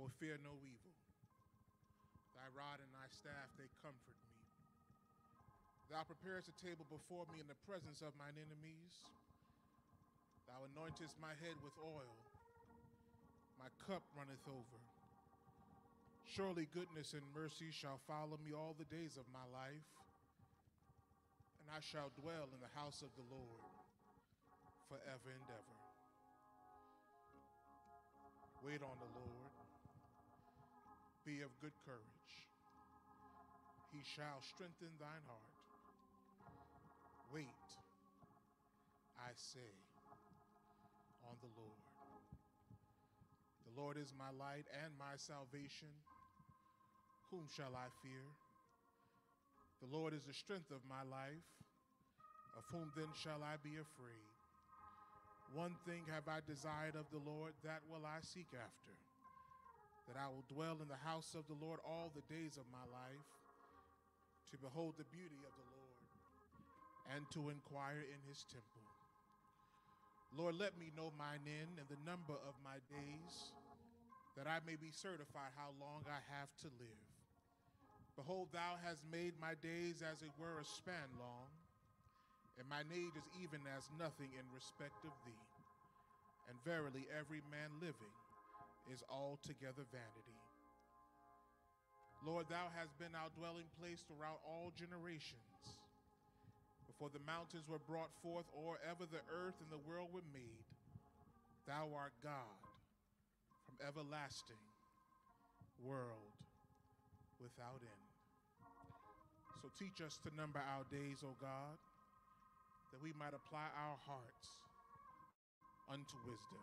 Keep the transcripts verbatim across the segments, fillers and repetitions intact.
will fear no evil. Thy rod and thy staff, they comfort me. Thou preparest a table before me in the presence of mine enemies. Thou anointest my head with oil. My cup runneth over. Surely goodness and mercy shall follow me all the days of my life, and I shall dwell in the house of the Lord forever and ever. Wait on the Lord. Be of good courage. He shall strengthen thine heart. Wait, I say, on the Lord. The Lord is my light and my salvation. Whom shall I fear? The Lord is the strength of my life. Of whom then shall I be afraid? One thing have I desired of the Lord, that will I seek after, that I will dwell in the house of the Lord all the days of my life, to behold the beauty of the Lord and to inquire in his temple. Lord, let me know mine end and the number of my days, that I may be certified how long I have to live. Behold, thou hast made my days as it were a span long, and mine age is even as nothing in respect of thee. And verily every man living is altogether vanity. Lord, thou hast been our dwelling place throughout all generations. Before the mountains were brought forth, or ever the earth and the world were made, thou art God from everlasting, world without end. So teach us to number our days, O God, that we might apply our hearts unto wisdom.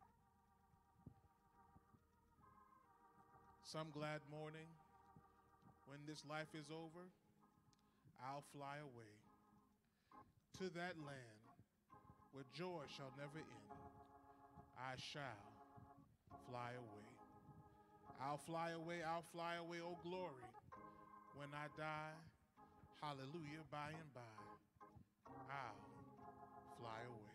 Some glad morning, when this life is over, I'll fly away to that land where joy shall never end. I shall fly away. I'll fly away, I'll fly away, oh glory. When I die, hallelujah, by and by, I'll fly away.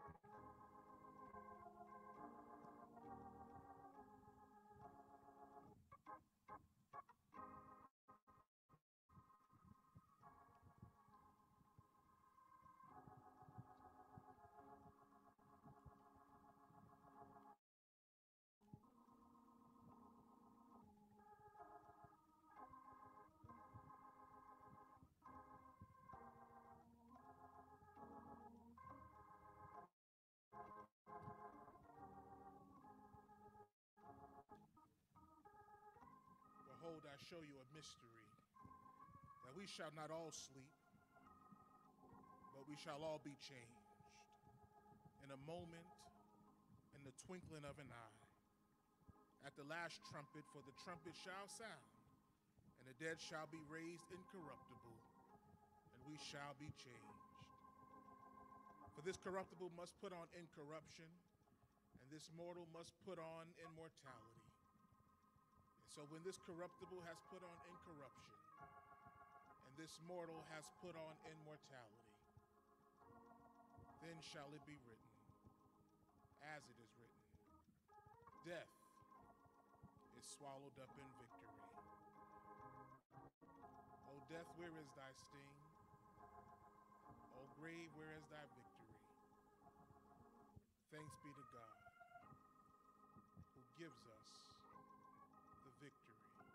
Behold, I show you a mystery, that we shall not all sleep, but we shall all be changed. In a moment, in the twinkling of an eye, at the last trumpet, for the trumpet shall sound, and the dead shall be raised incorruptible, and we shall be changed. For this corruptible must put on incorruption, and this mortal must put on immortality. And so when this corruptible has put on incorruption, and this mortal has put on immortality, then shall it be written, as it is written, death is swallowed up in victory. O death, where is thy sting? O grave, where is thy victory? Thanks be to God, who gives us the victory.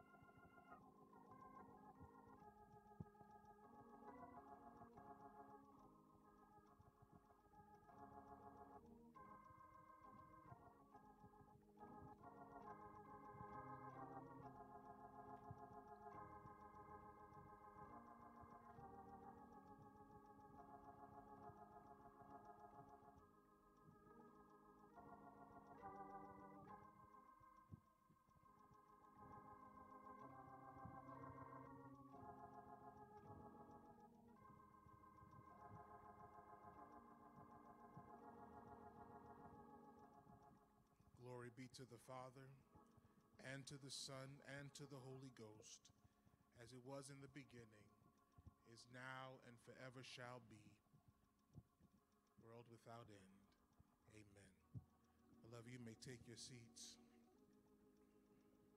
Glory be to the Father, and to the Son, and to the Holy Ghost, as it was in the beginning, is now, and forever shall be, world without end. Amen. Beloved, you may take your seats.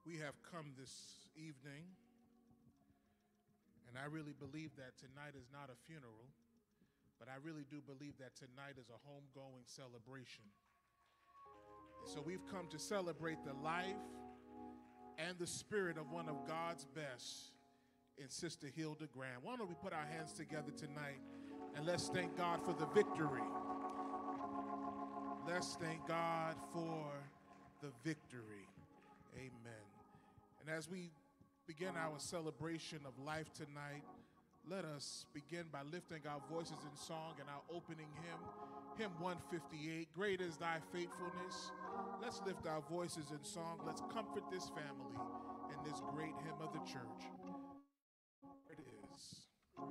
We have come this evening, and I really believe that tonight is not a funeral, but I really do believe that tonight is a homegoing celebration. So we've come to celebrate the life and the spirit of one of God's best in Sister Hilda Graham. Why don't we put our hands together tonight and let's thank God for the victory. Let's thank God for the victory. Amen. And as we begin our celebration of life tonight, let us begin by lifting our voices in song and our opening hymn, hymn one fifty-eight, Great is Thy Faithfulness. Let's lift our voices in song. Let's comfort this family in this great hymn of the church. It is.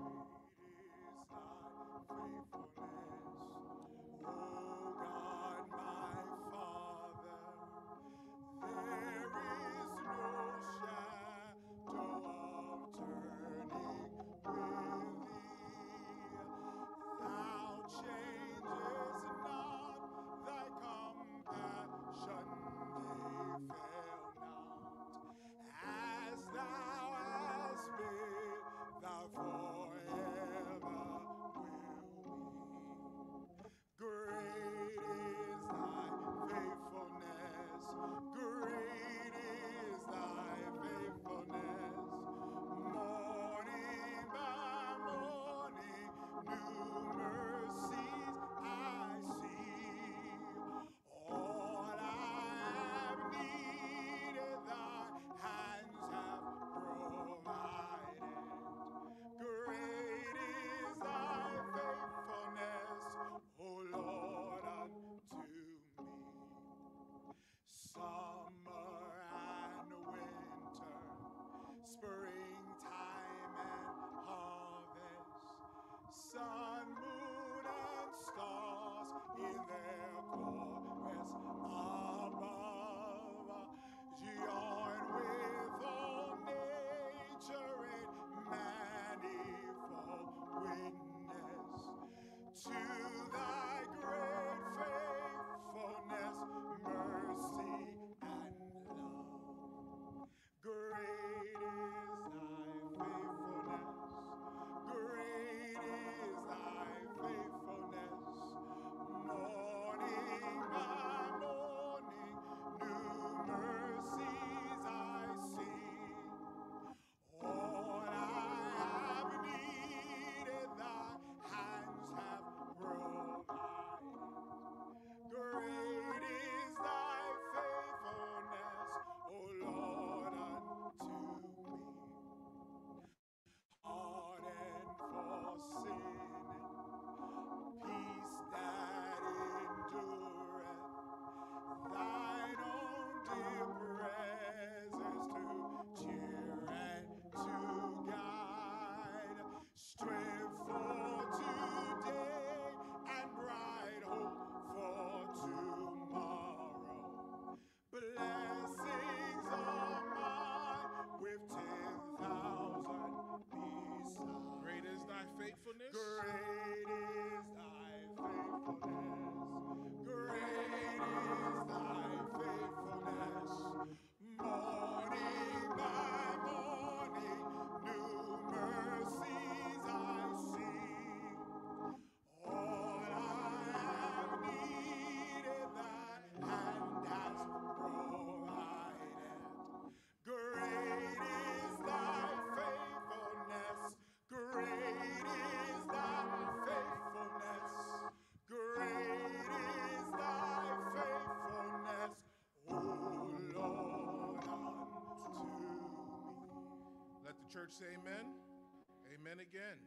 Church say amen. Amen again.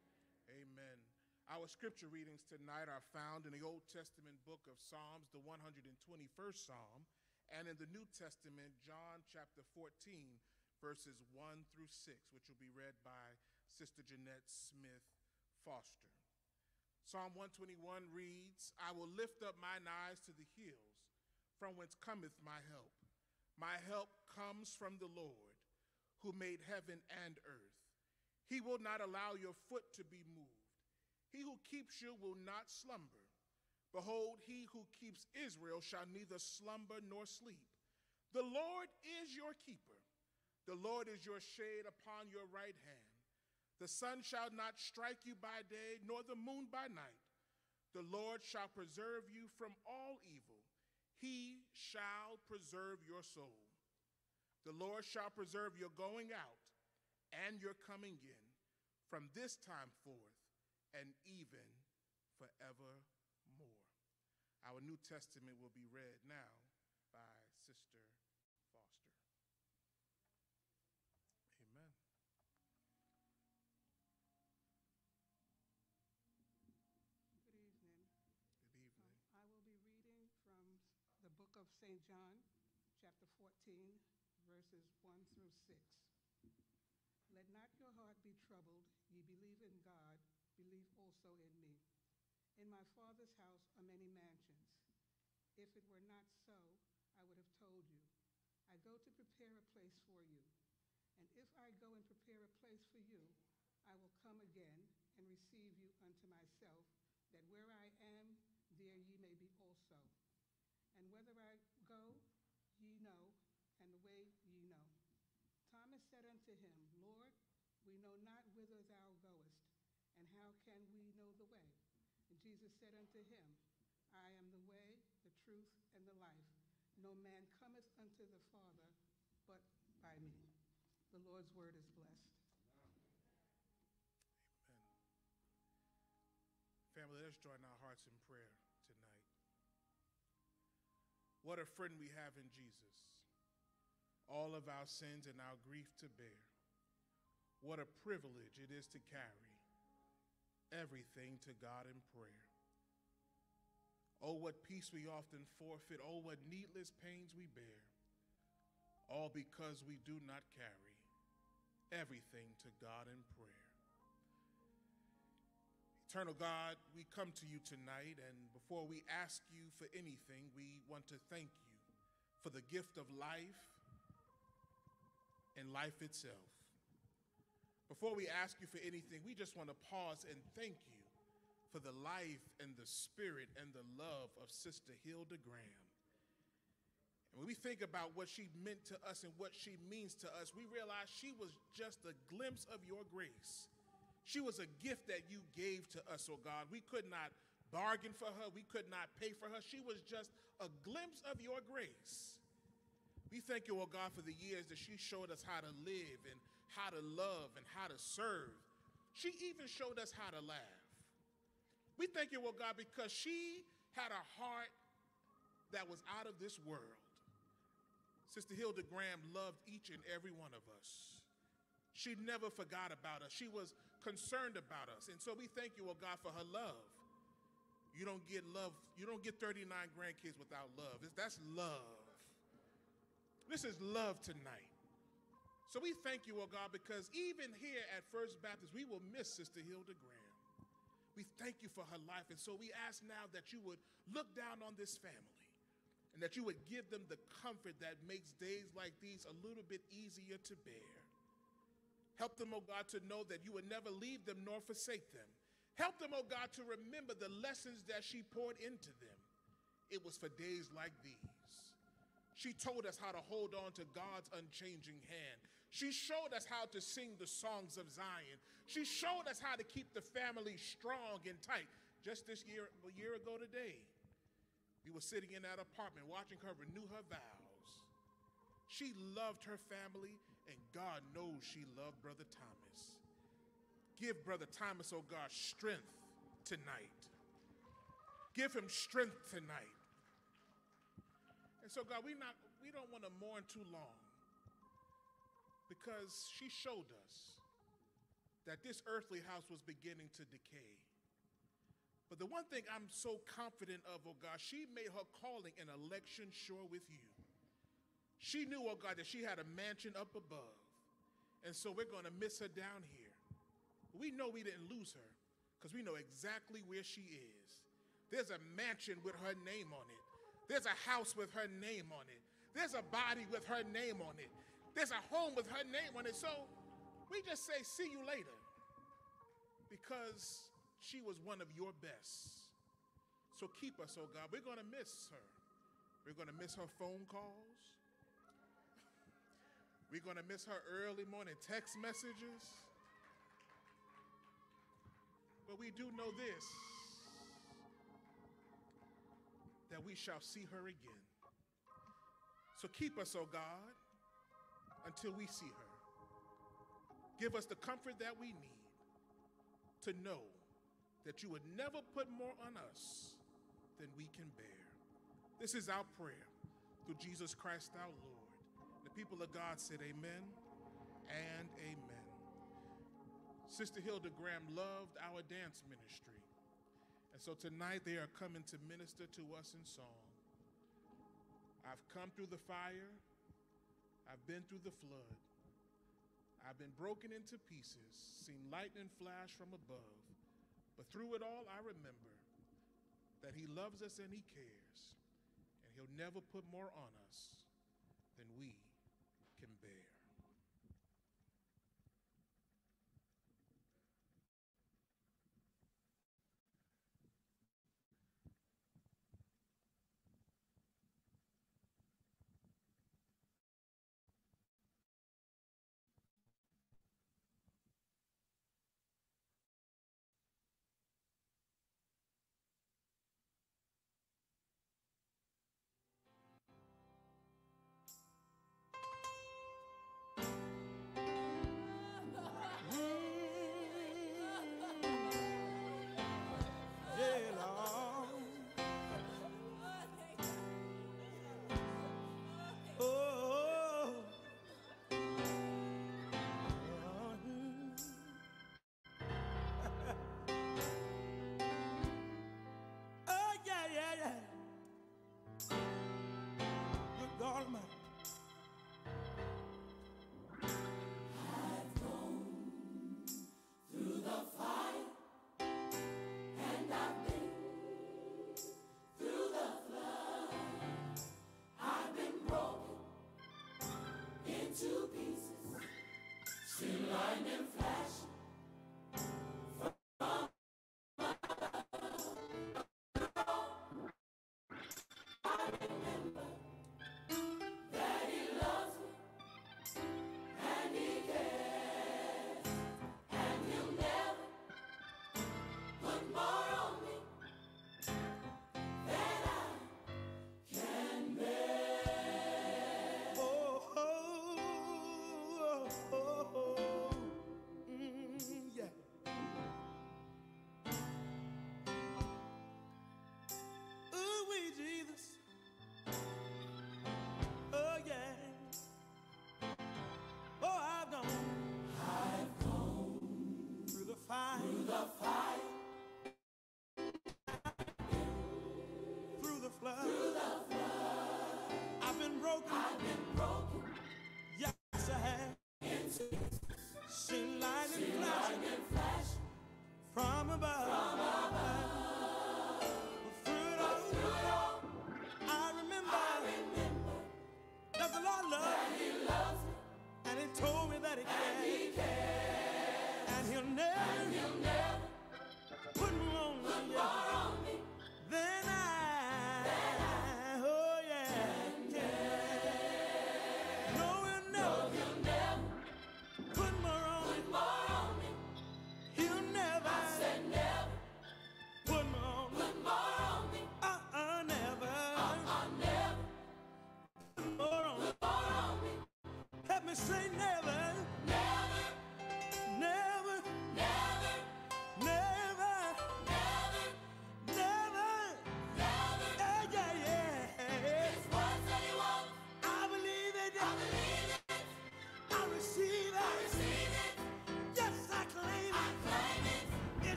Amen. Our scripture readings tonight are found in the Old Testament book of Psalms, the one hundred twenty-first Psalm, and in the New Testament, John chapter fourteen, verses one through six, which will be read by Sister Jeanette Smith Foster. Psalm one twenty-one reads, I will lift up mine eyes to the hills, from whence cometh my help. My help comes from the Lord, who made heaven and earth. He will not allow your foot to be moved. He who keeps you will not slumber. Behold, he who keeps Israel shall neither slumber nor sleep. The Lord is your keeper. The Lord is your shade upon your right hand. The sun shall not strike you by day, nor the moon by night. The Lord shall preserve you from all evil. He shall preserve your soul. The Lord shall preserve your going out and your coming in from this time forth and even forevermore. Our New Testament will be read now by Sister Foster. Amen. Good evening. Good evening. Um, I will be reading from the book of Saint John, chapter fourteen, verses one through six. Let not your heart be troubled. Ye believe in God, believe also in me. In my Father's house are many mansions. If it were not so, I would have told you. I go to prepare a place for you. And if I go and prepare a place for you, I will come again and receive you unto myself, that where I am, there ye may be also. And whither I go, ye know, and the way ye know. Thomas said unto him, Lord, we know not whither thou goest, and how can we know the way? And Jesus said unto him, I am the way, the truth, and the life. No man cometh unto the Father but by me. The Lord's word is blessed. Amen. Family, let's join our hearts in prayer tonight. What a friend we have in Jesus. All of our sins and our grief to bear. What a privilege it is to carry everything to God in prayer. Oh, what peace we often forfeit. Oh, what needless pains we bear. All because we do not carry everything to God in prayer. Eternal God, we come to you tonight, and before we ask you for anything, we want to thank you for the gift of life and life itself. Before we ask you for anything, we just want to pause and thank you for the life and the spirit and the love of Sister Hilda Graham. And when we think about what she meant to us and what she means to us, we realize she was just a glimpse of your grace. She was a gift that you gave to us, oh God. We could not bargain for her. We could not pay for her. She was just a glimpse of your grace. We thank you, oh God, for the years that she showed us how to live and how to love and how to serve. She even showed us how to laugh. We thank you, oh God, because she had a heart that was out of this world. Sister Hilda Graham loved each and every one of us. She never forgot about us. She was concerned about us. And so we thank you, oh God, for her love. You don't get love, you don't get thirty-nine grandkids without love. That's love. This is love tonight. So we thank you, oh God, because even here at First Baptist, we will miss Sister Hilda Graham. We thank you for her life. And so we ask now that you would look down on this family and that you would give them the comfort that makes days like these a little bit easier to bear. Help them, oh God, to know that you would never leave them nor forsake them. Help them, oh God, to remember the lessons that she poured into them. It was for days like these. She told us how to hold on to God's unchanging hand. She showed us how to sing the songs of Zion. She showed us how to keep the family strong and tight. Just this year, a year ago today, we were sitting in that apartment watching her renew her vows. She loved her family, and God knows she loved Brother Thomas. Give Brother Thomas, oh God, strength tonight. Give him strength tonight. And so, God, we not we don't want to mourn too long, because she showed us that this earthly house was beginning to decay. But the one thing I'm so confident of, oh God, she made her calling and election sure with you. She knew, oh God, that she had a mansion up above. And so we're going to miss her down here. But we know we didn't lose her, because we know exactly where she is. There's a mansion with her name on it. There's a house with her name on it. There's a body with her name on it. There's a home with her name on it. So we just say, see you later, because she was one of your best. So keep us, oh God. We're going to miss her. We're going to miss her phone calls. We're going to miss her early morning text messages. But we do know this, that we shall see her again. So keep us, oh God, until we see her. Give us the comfort that we need to know that you would never put more on us than we can bear. This is our prayer through Jesus Christ our Lord. The people of God said amen and amen. Sister Hilda Graham loved our dance ministry. And so tonight they are coming to minister to us in song. I've come through the fire. I've been through the flood. I've been broken into pieces, seen lightning flash from above. But through it all, I remember that he loves us and he cares. And he'll never put more on us than we can bear.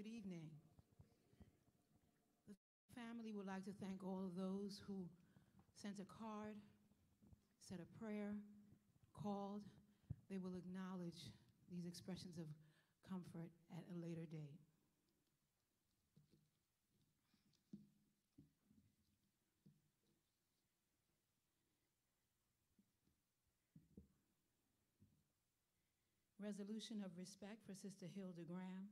Good evening. The family would like to thank all of those who sent a card, said a prayer, called. They will acknowledge these expressions of comfort at a later date. Resolution of respect for Sister Hilda Graham.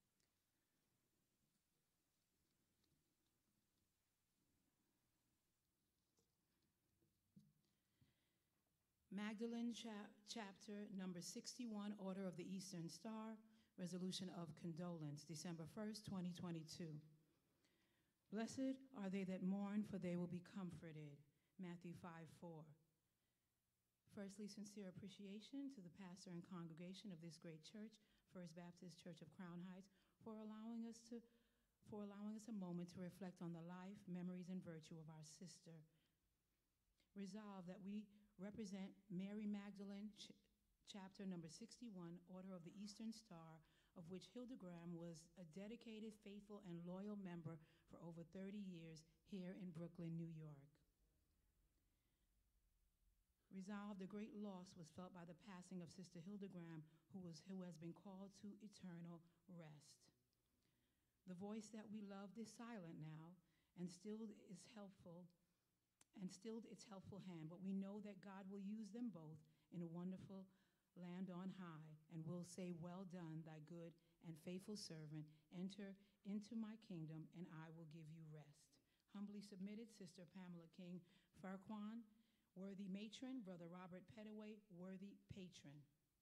Magdalene cha- chapter number sixty-one, Order of the Eastern Star, resolution of condolence, December first, twenty twenty-two. Blessed are they that mourn, for they will be comforted, Matthew five four. Firstly, sincere appreciation to the pastor and congregation of this great church, First Baptist Church of Crown Heights, for allowing us to for allowing us a moment to reflect on the life, memories, and virtue of our sister. Resolve that we represent Mary Magdalene, ch- chapter number sixty-one, Order of the Eastern Star, of which Hilda Graham was a dedicated, faithful, and loyal member for over thirty years here in Brooklyn, New York. Resolve the great loss was felt by the passing of Sister Hilda Graham, who, was, who has been called to eternal rest. The voice that we loved is silent now, and still is helpful, and stilled its helpful hand, but we know that God will use them both in a wonderful land on high, and will say, well done, thy good and faithful servant. Enter into my kingdom, and I will give you rest. Humbly submitted, Sister Pamela King Farquhar, worthy matron. Brother Robert Pettaway, worthy patron.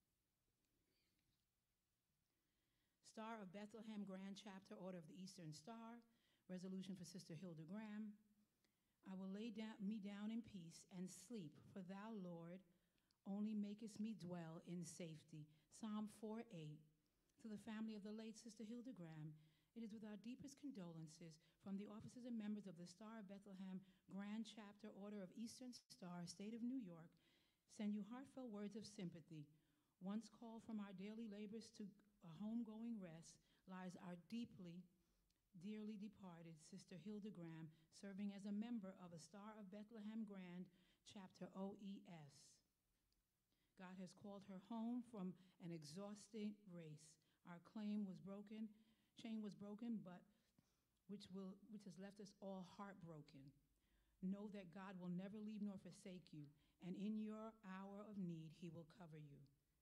Star of Bethlehem Grand Chapter, Order of the Eastern Star, resolution for Sister Hilda Graham. I will lay down, me down in peace and sleep, for thou, Lord, only makest me dwell in safety. Psalm four eight. To the family of the late Sister Hilda Graham, it is with our deepest condolences from the officers and members of the Star of Bethlehem Grand Chapter, Order of Eastern Star, State of New York, send you heartfelt words of sympathy. Once called from our daily labors to a homegoing rest lies our deeply, dearly departed Sister Hilda Graham, serving as a member of a Star of Bethlehem Grand Chapter O E S. God has called her home from an exhausting race. Our claim was broken, chain was broken, but which will which has left us all heartbroken. Know that God will never leave nor forsake you, and in your hour of need, he will cover you.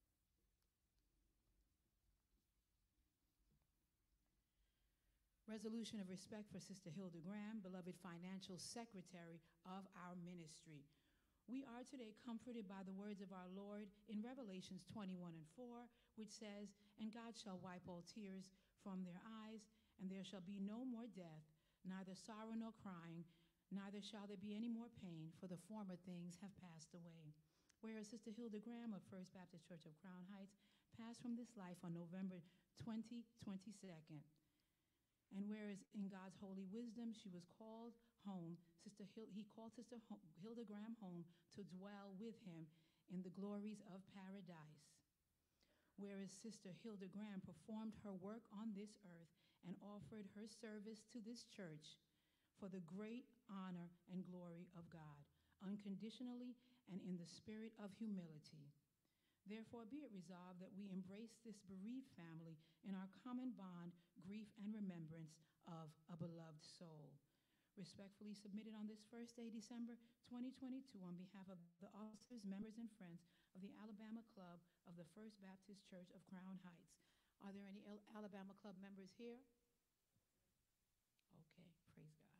Resolution of respect for Sister Hilda Graham, beloved financial secretary of our ministry. We are today comforted by the words of our Lord in Revelations twenty-one and four, which says, and God shall wipe all tears from their eyes, and there shall be no more death, neither sorrow nor crying, neither shall there be any more pain, for the former things have passed away. Whereas Sister Hilda Graham of First Baptist Church of Crown Heights passed from this life on November twentieth, twenty-second. And whereas in God's holy wisdom she was called home, Sister Hil- he called Sister Ho- Hilda Graham home to dwell with him in the glories of paradise. Whereas Sister Hilda Graham performed her work on this earth and offered her service to this church for the great honor and glory of God, unconditionally and in the spirit of humility. Therefore, be it resolved that we embrace this bereaved family in our common bond, grief, and remembrance of a beloved soul. Respectfully submitted on this first day, December twenty twenty-two, on behalf of the officers, members, and friends of the Alabama Club of the First Baptist Church of Crown Heights. Are there any Al- Alabama Club members here? Okay, praise God.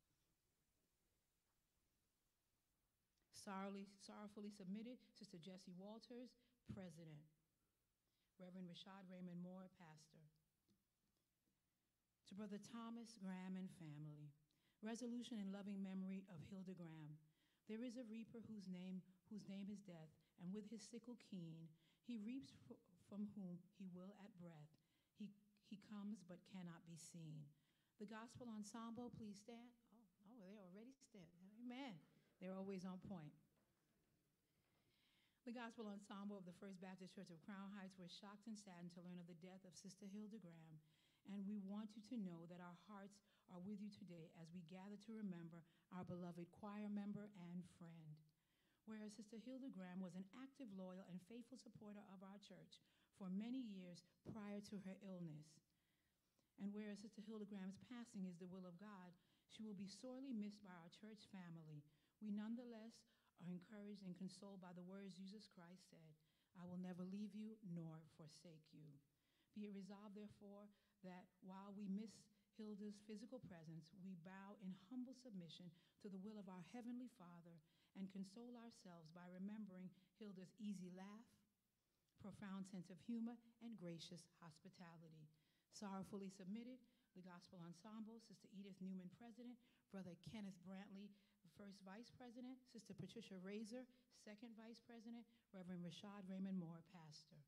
Sorrowfully, sorrowfully submitted, Sister Jessie Walters, President. Reverend Rashad Raymond Moore, Pastor. To Brother Thomas Graham and family, resolution in loving memory of Hilda Graham. There is a reaper whose name, whose name is death, and with his sickle keen, he reaps f- from whom he will at breath. He, he comes but cannot be seen. The Gospel Ensemble, please stand. Oh, oh, they already stand. Amen. They're always on point. The Gospel Ensemble of the First Baptist Church of Crown Heights were shocked and saddened to learn of the death of Sister Hilda Graham, and we want you to know that our hearts are with you today as we gather to remember our beloved choir member and friend. Whereas Sister Hilda Graham was an active, loyal, and faithful supporter of our church for many years prior to her illness. And whereas Sister Hilda Graham's passing is the will of God, she will be sorely missed by our church family. We nonetheless are encouraged and consoled by the words Jesus Christ said, "I will never leave you nor forsake you." Be it resolved, therefore, that while we miss Hilda's physical presence, we bow in humble submission to the will of our Heavenly Father and console ourselves by remembering Hilda's easy laugh, profound sense of humor, and gracious hospitality. Sorrowfully submitted, the Gospel Ensemble, Sister Edith Newman, President, Brother Kenneth Brantley, First Vice President, Sister Patricia Razor, Second Vice President, Reverend Rashad Raymond Moore, Pastor.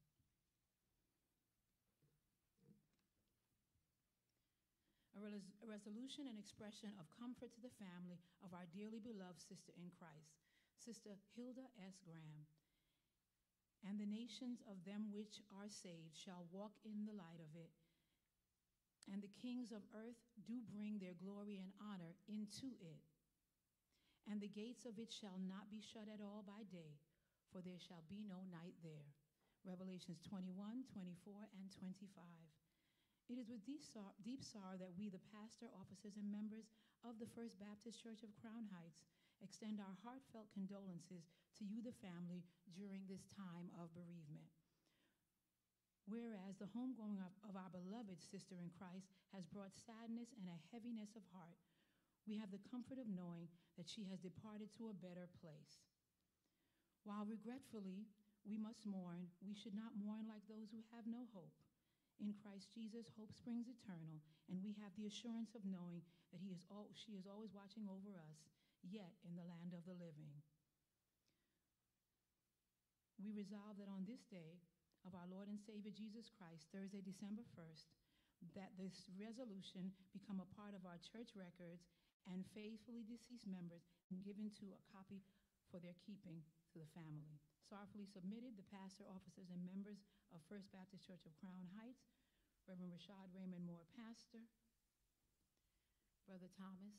A, res a resolution and expression of comfort to the family of our dearly beloved sister in Christ, Sister Hilda S. Graham. And the nations of them which are saved shall walk in the light of it, and the kings of earth do bring their glory and honor into it. And the gates of it shall not be shut at all by day, for there shall be no night there. Revelations twenty-one, twenty-four, and twenty-five. It is with deep, sor deep sorrow that we, the pastor, officers, and members of the First Baptist Church of Crown Heights, extend our heartfelt condolences to you, the family, during this time of bereavement. Whereas the homegoing of, of our beloved sister in Christ has brought sadness and a heaviness of heart, we have the comfort of knowing that she has departed to a better place. While regretfully we must mourn, we should not mourn like those who have no hope. In Christ Jesus, hope springs eternal, and we have the assurance of knowing that he is all, she is always watching over us, yet in the land of the living. We resolve that on this day of our Lord and Savior Jesus Christ, Thursday, December first, that this resolution become a part of our church records and faithfully deceased members and given to a copy for their keeping to the family. Sorrowfully submitted, the pastor, officers, and members of First Baptist Church of Crown Heights, Reverend Rashad Raymond Moore, Pastor, Brother Thomas.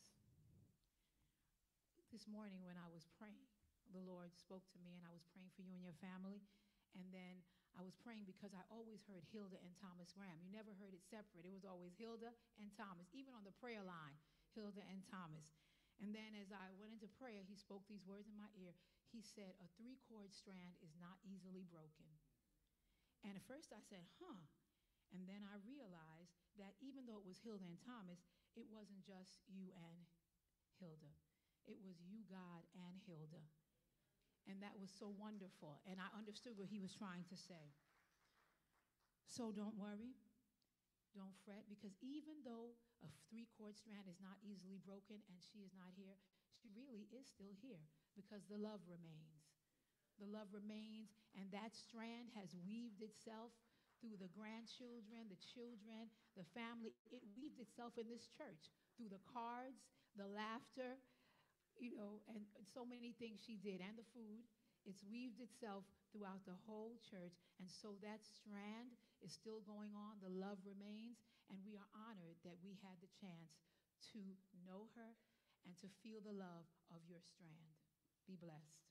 This morning when I was praying, the Lord spoke to me, and I was praying for you and your family, and then I was praying because I always heard Hilda and Thomas Graham. You never heard it separate. It was always Hilda and Thomas, even on the prayer line, Hilda and Thomas. And then as I went into prayer, he spoke these words in my ear. He said, a three-chord strand is not easily broken. And at first I said, huh. And then I realized that even though it was Hilda and Thomas, it wasn't just you and Hilda. It was you, God, and Hilda. And that was so wonderful. And I understood what he was trying to say. So don't worry. Don't fret, because even though a three-chord strand is not easily broken and she is not here, she really is still here because the love remains. The love remains, and that strand has weaved itself through the grandchildren, the children, the family. It weaved itself in this church through the cards, the laughter, you know, and so many things she did, and the food. It's weaved itself throughout the whole church, and so that strand is still going on. The love remains, and we are honored that we had the chance to know her and to feel the love of your strand. Be blessed.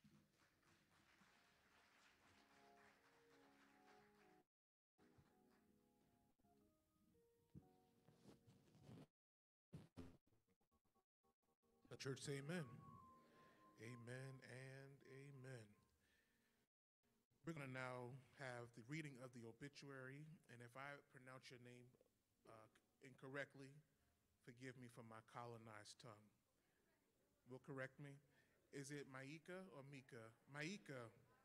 The church say amen. Amen and amen. We're going to now have the reading of the obituary, and if I pronounce your name uh, incorrectly, forgive me for my colonized tongue. Will correct me. Is it Maika or Mika? Maika.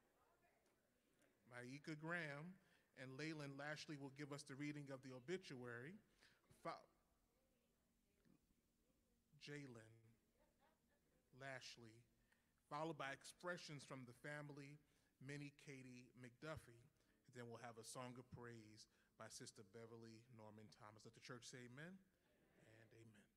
Maika Graham and Leyland Lashley will give us the reading of the obituary. Fo Jalen Lashley, followed by expressions from the family, Minnie Katie McDuffie. And then we'll have a song of praise by Sister Beverly Norman Thomas. Let the church say amen and amen.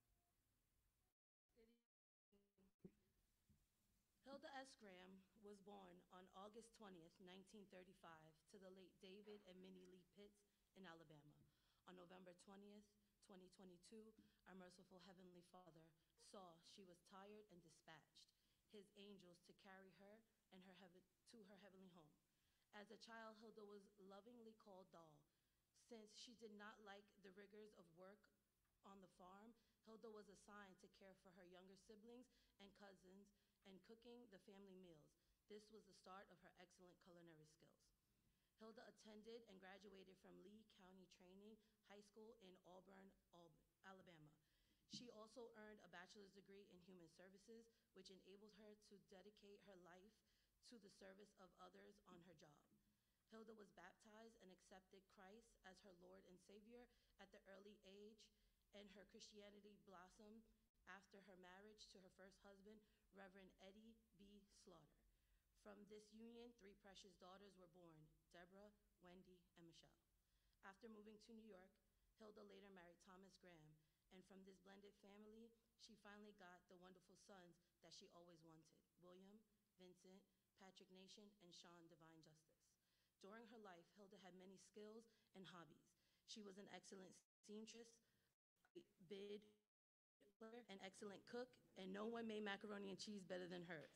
Hilda S. Graham was born on August twentieth, nineteen thirty-five, to the late David and Minnie Lee Pitts in Alabama. On November twentieth, twenty twenty-two, our merciful Heavenly Father saw she was tired and dispatched his angels to carry her and her heaven, to her heavenly home. As a child, Hilda was lovingly called Doll. Since she did not like the rigors of work on the farm, Hilda was assigned to care for her younger siblings and cousins and cooking the family meals. This was the start of her excellent culinary skills. Hilda attended and graduated from Lee County Training High School in Auburn, Alabama. She also earned a bachelor's degree in human services, which enabled her to dedicate her life to the service of others on her job. Hilda was baptized and accepted Christ as her Lord and Savior at the early age, and her Christianity blossomed after her marriage to her first husband, Reverend Eddie B. Slaughter. From this union, three precious daughters were born, Deborah, Wendy, and Michelle. After moving to New York, Hilda later married Thomas Graham, and from this blended family, she finally got the wonderful sons that she always wanted, William, Vincent, Patrick Nation, and Sean Divine Justice. During her life, Hilda had many skills and hobbies. She was an excellent seamstress, a bid player, an excellent cook, and no one made macaroni and cheese better than hers.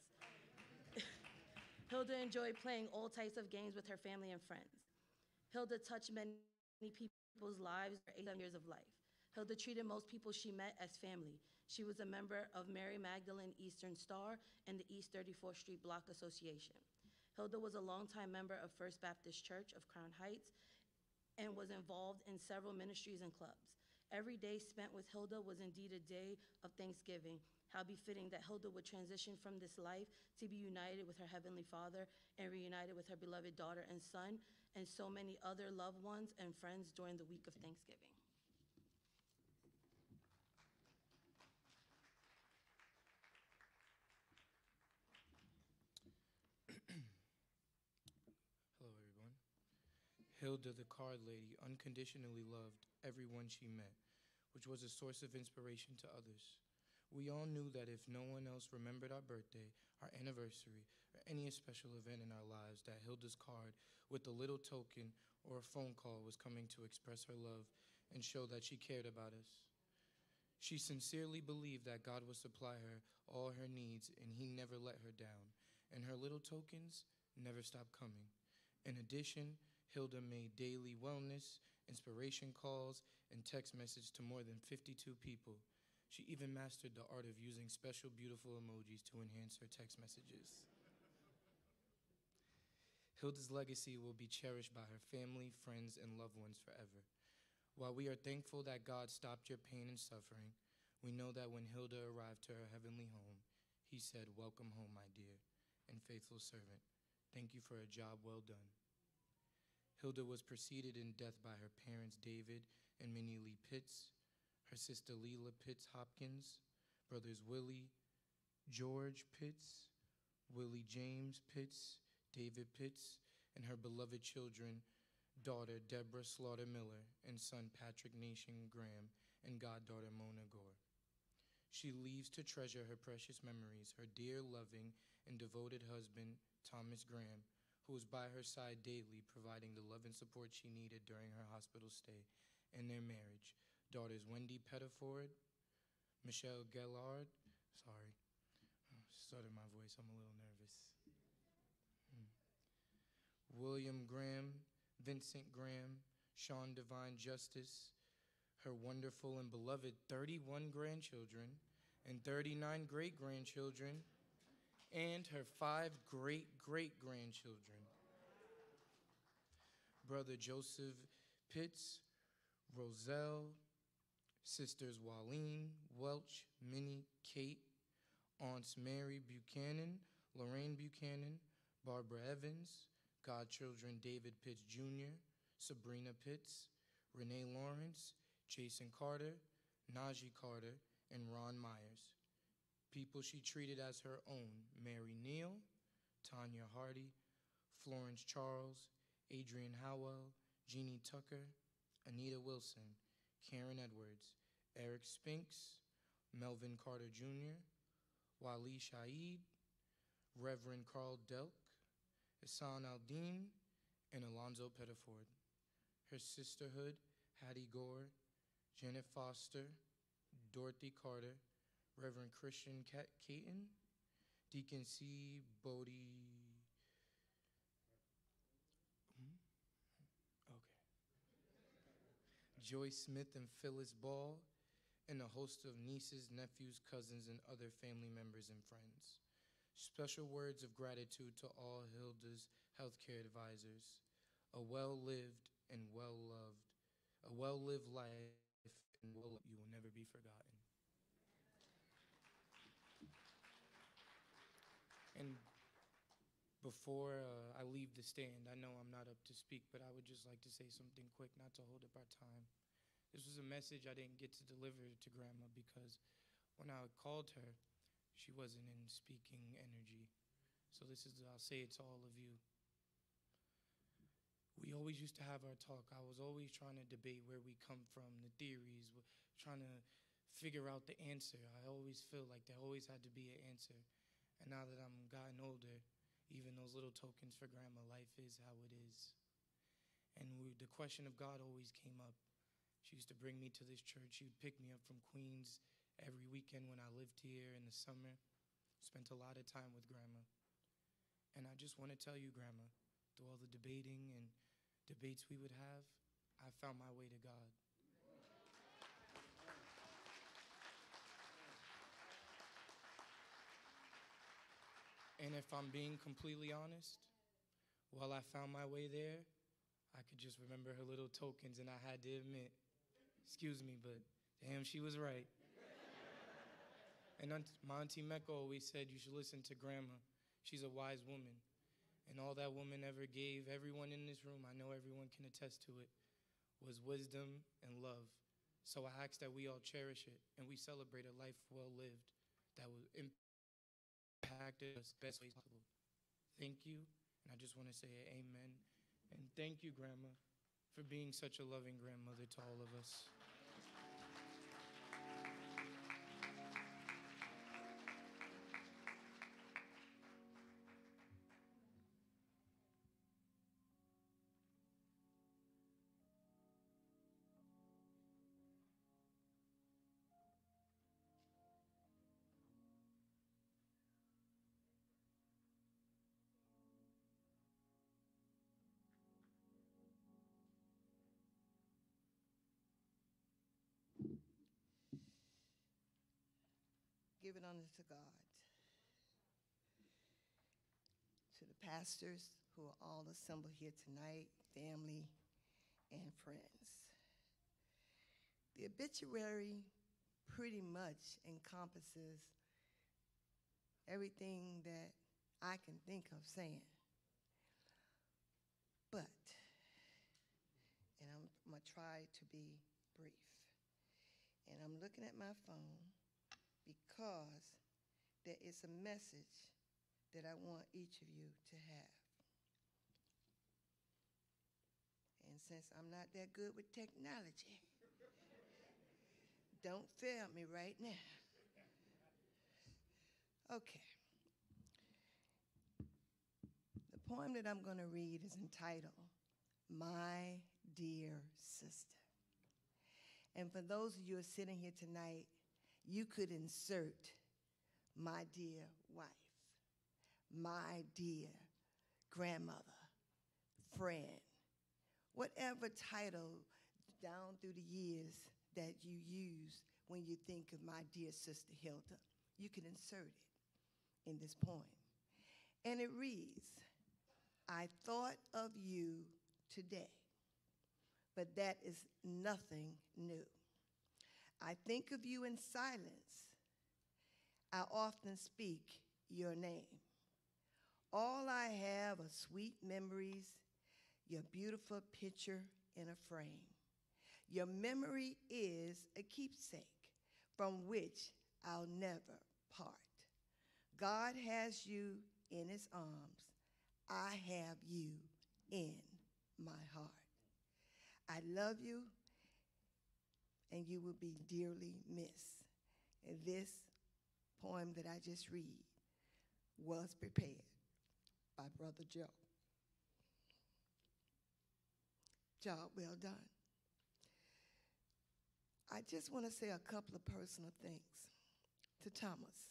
Hilda enjoyed playing all types of games with her family and friends. Hilda touched many people's lives for eight years of life. Hilda treated most people she met as family. She was a member of Mary Magdalene Eastern Star and the East thirty-fourth Street Block Association. Hilda was a longtime member of First Baptist Church of Crown Heights and was involved in several ministries and clubs. Every day spent with Hilda was indeed a day of thanksgiving. How befitting that Hilda would transition from this life to be united with her Heavenly Father and reunited with her beloved daughter and son and so many other loved ones and friends during the week of Thanksgiving. Hello, everyone. Hilda, the card lady, unconditionally loved everyone she met, which was a source of inspiration to others. We all knew that if no one else remembered our birthday, our anniversary, or any special event in our lives, that Hilda's card with a little token or a phone call was coming to express her love and show that she cared about us. She sincerely believed that God would supply her all her needs, and he never let her down, and her little tokens never stopped coming. In addition, Hilda made daily wellness, inspiration calls, and text messages to more than fifty-two people. She even mastered the art of using special, beautiful emojis to enhance her text messages. Hilda's legacy will be cherished by her family, friends, and loved ones forever. While we are thankful that God stopped your pain and suffering, we know that when Hilda arrived to her heavenly home, he said, "Welcome home, my dear and faithful servant. Thank you for a job well done." Hilda was preceded in death by her parents, David and Minnie Lee Pitts, her sister Leela Pitts Hopkins, brothers Willie, George Pitts, Willie James Pitts, David Pitts, and her beloved children, daughter Deborah Slaughter Miller, and son Patrick Nation Graham, and goddaughter Mona Gore. She leaves to treasure her precious memories, her dear, loving, and devoted husband, Thomas Graham, who was by her side daily, providing the love and support she needed during her hospital stay, and their marriage, daughters Wendy Pettiford, Michelle Gellard, sorry, oh, started my voice, I'm a little nervous. Hmm. William Graham, Vincent Graham, Sean Divine Justice, her wonderful and beloved thirty-one grandchildren and thirty-nine great-grandchildren, and her five great-great-grandchildren. Brother Joseph Pitts, Roselle, sisters Walleen, Welch, Minnie, Kate, aunts Mary Buchanan, Lorraine Buchanan, Barbara Evans, godchildren David Pitts Junior, Sabrina Pitts, Renee Lawrence, Jason Carter, Najee Carter, and Ron Myers. People she treated as her own, Mary Neal, Tanya Hardy, Florence Charles, Adrian Howell, Jeannie Tucker, Anita Wilson, Karen Edwards, Eric Spinks, Melvin Carter Junior, Wali Shaid, Reverend Karl Delk, Hassan Aldine, and Alonzo Pettiford. Her sisterhood Hattie Gore, Janet Foster, Dorothy Carter, Reverend Christian Ca- Caton, Deacon C. Bodie. Hmm? Okay. Joyce Smith and Phyllis Ball, and a host of nieces, nephews, cousins, and other family members and friends. Special words of gratitude to all Hilda's healthcare advisors. A well-lived and well-loved, a well-lived life, and well, you will never be forgotten. And before uh, I leave the stand, I know I'm not up to speak, but I would just like to say something quick, not to hold up our time. This was a message I didn't get to deliver to Grandma because when I called her, she wasn't in speaking energy. So this is, I'll say it to all of you. We always used to have our talk. I was always trying to debate where we come from, the theories, trying to figure out the answer. I always feel like there always had to be an answer. And now that I'm gotten older, even those little tokens for Grandma, life is how it is. And we, the question of God always came up. She used to bring me to this church. She would pick me up from Queens every weekend when I lived here in the summer. Spent a lot of time with Grandma. And I just want to tell you, Grandma, through all the debating and debates we would have, I found my way to God. And if I'm being completely honest, while I found my way there, I could just remember her little tokens, and I had to admit, excuse me, but damn, she was right. And my Auntie Mecca always said you should listen to Grandma. She's a wise woman. And all that woman ever gave everyone in this room, I know everyone can attest to it, was wisdom and love. So I ask that we all cherish it and we celebrate a life well lived that will impact us best way possible. Thank you, and I just want to say amen. And thank you, Grandma, for being such a loving grandmother to all of us. Give it honor to God, to the pastors who are all assembled here tonight, family and friends. The obituary pretty much encompasses everything that I can think of saying. But, and I'm, I'm gonna try to be brief. And I'm looking at my phone because there is a message that I want each of you to have. And since I'm not that good with technology, don't fail me right now. Okay. The poem that I'm going to read is entitled, My Dear Sister. And for those of you who are sitting here tonight, you could insert my dear wife, my dear grandmother, friend, whatever title down through the years that you use when you think of my dear sister Hilda, you can insert it in this poem. And it reads, I thought of you today, but that is nothing new. I think of you in silence. I often speak your name. All I have are sweet memories, your beautiful picture in a frame. Your memory is a keepsake from which I'll never part. God has you in his arms. I have you in my heart. I love you, and you will be dearly missed. And this poem that I just read was prepared by Brother Joe. Job well done. I just want to say a couple of personal things to Thomas.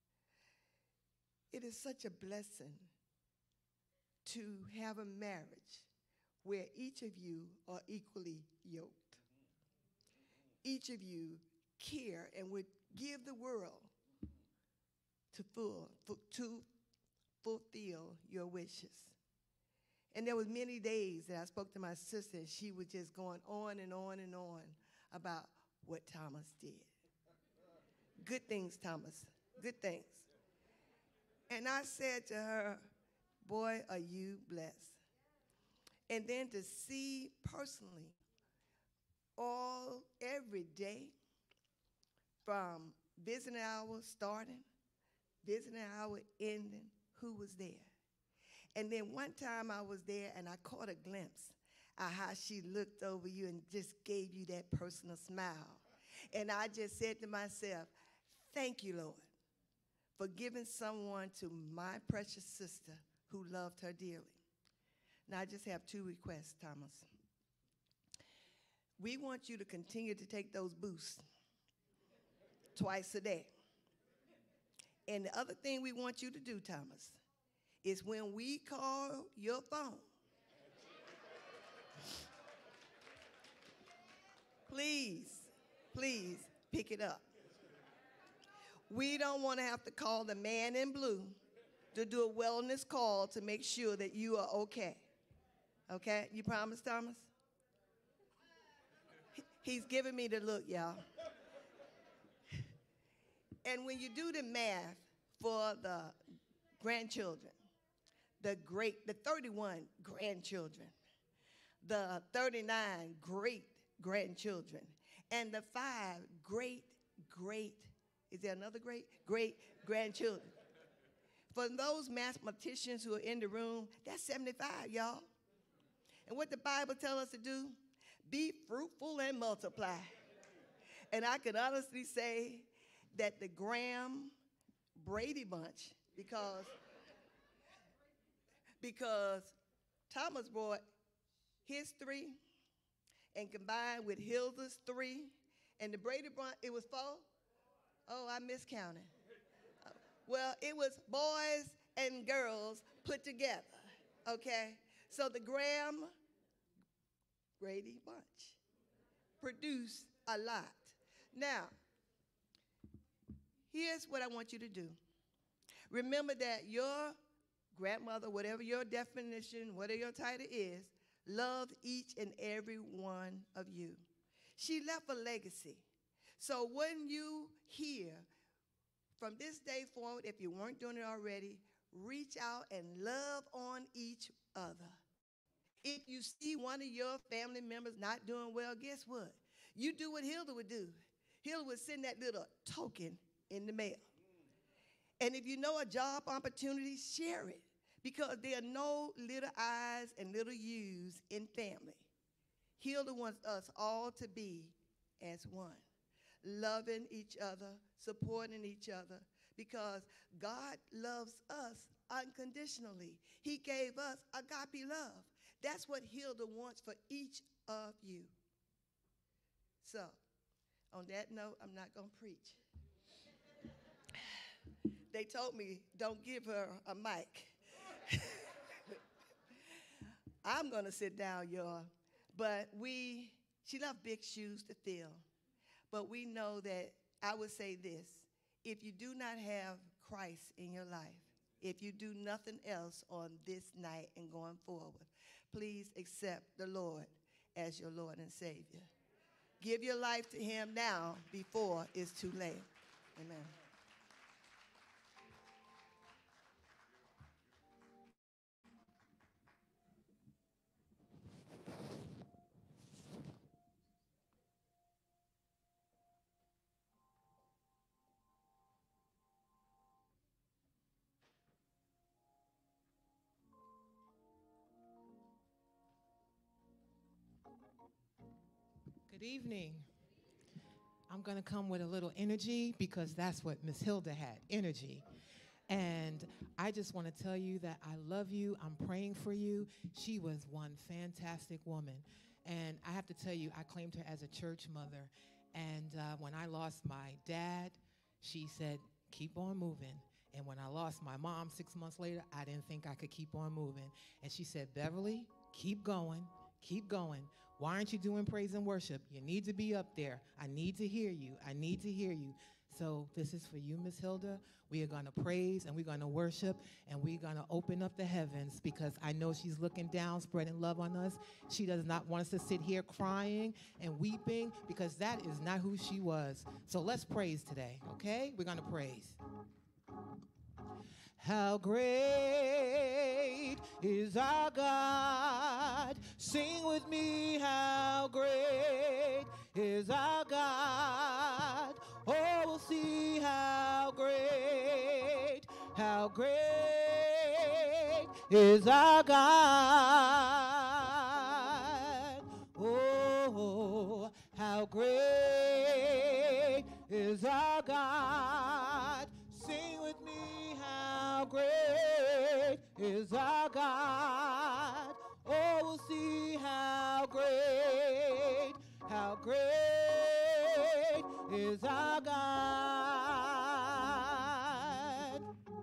It is such a blessing to have a marriage where each of you are equally yoked. Each of you care and would give the world to, full, to fulfill your wishes. And there was many days that I spoke to my sister, and she was just going on and on and on about what Thomas did. Good things, Thomas, good things. And I said to her, boy, are you blessed. And then to see personally all, every day, from visiting hour starting, visiting hour ending, who was there. And then one time I was there and I caught a glimpse of how she looked over you and just gave you that personal smile. And I just said to myself, thank you, Lord, for giving someone to my precious sister who loved her dearly. Now, I just have two requests, Thomas. We want you to continue to take those boosts twice a day. And the other thing we want you to do, Thomas, is when we call your phone, please, please pick it up. We don't want to have to call the man in blue to do a wellness call to make sure that you are okay. Okay? You promise, Thomas? He's giving me the look, y'all. And when you do the math for the grandchildren, the great, the thirty-one grandchildren, the thirty-nine great grandchildren, and the five great, great, is there another great? Great grandchildren. For those mathematicians who are in the room, that's seventy-five, y'all. And what the Bible tells us to do? Be fruitful and multiply. And I can honestly say that the Graham Brady bunch, because, because Thomas brought his three and combined with Hilda's three, and the Brady bunch, it was four? Oh, I miscounted. Uh, well, it was boys and girls put together, okay? So the Graham Brady bunch produced a lot. Now, here's what I want you to do. Remember that your grandmother, whatever your definition, whatever your title is, loved each and every one of you. She left a legacy. So when you hear from this day forward, if you weren't doing it already, reach out and love on each other. If you see one of your family members not doing well, guess what? You do what Hilda would do. Hilda would send that little token in the mail. And if you know a job opportunity, share it, because there are no little I's and little U's in family. Hilda wants us all to be as one, loving each other, supporting each other, because God loves us unconditionally. He gave us agape love. That's what Hilda wants for each of you. So, on that note, I'm not going to preach. They told me, don't give her a mic. I'm going to sit down, y'all. But we, she left big shoes to fill. But we know that, I would say this, if you do not have Christ in your life, if you do nothing else on this night and going forward, please accept the Lord as your Lord and Savior. Give your life to him now before it's too late. Amen. Good evening. I'm going to come with a little energy because that's what Miss Hilda had, energy. And I just want to tell you that I love you. I'm praying for you. She was one fantastic woman. And I have to tell you, I claimed her as a church mother. And uh, when I lost my dad, she said, keep on moving. And when I lost my mom six months later, I didn't think I could keep on moving. And she said, Beverly, keep going, keep going. Why aren't you doing praise and worship? You need to be up there. I need to hear you. I need to hear you. So this is for you, Miss Hilda. We are going to praise and we're going to worship and we're going to open up the heavens because I know she's looking down, spreading love on us. She does not want us to sit here crying and weeping because that is not who she was. So let's praise today, okay? We're going to praise. How great is our God. Sing with me, how great is our God. Oh, we'll see how great, how great is our God. Oh, how great is our God. Sing with me, how great is our God. Oh, we'll see how great, how great is our God.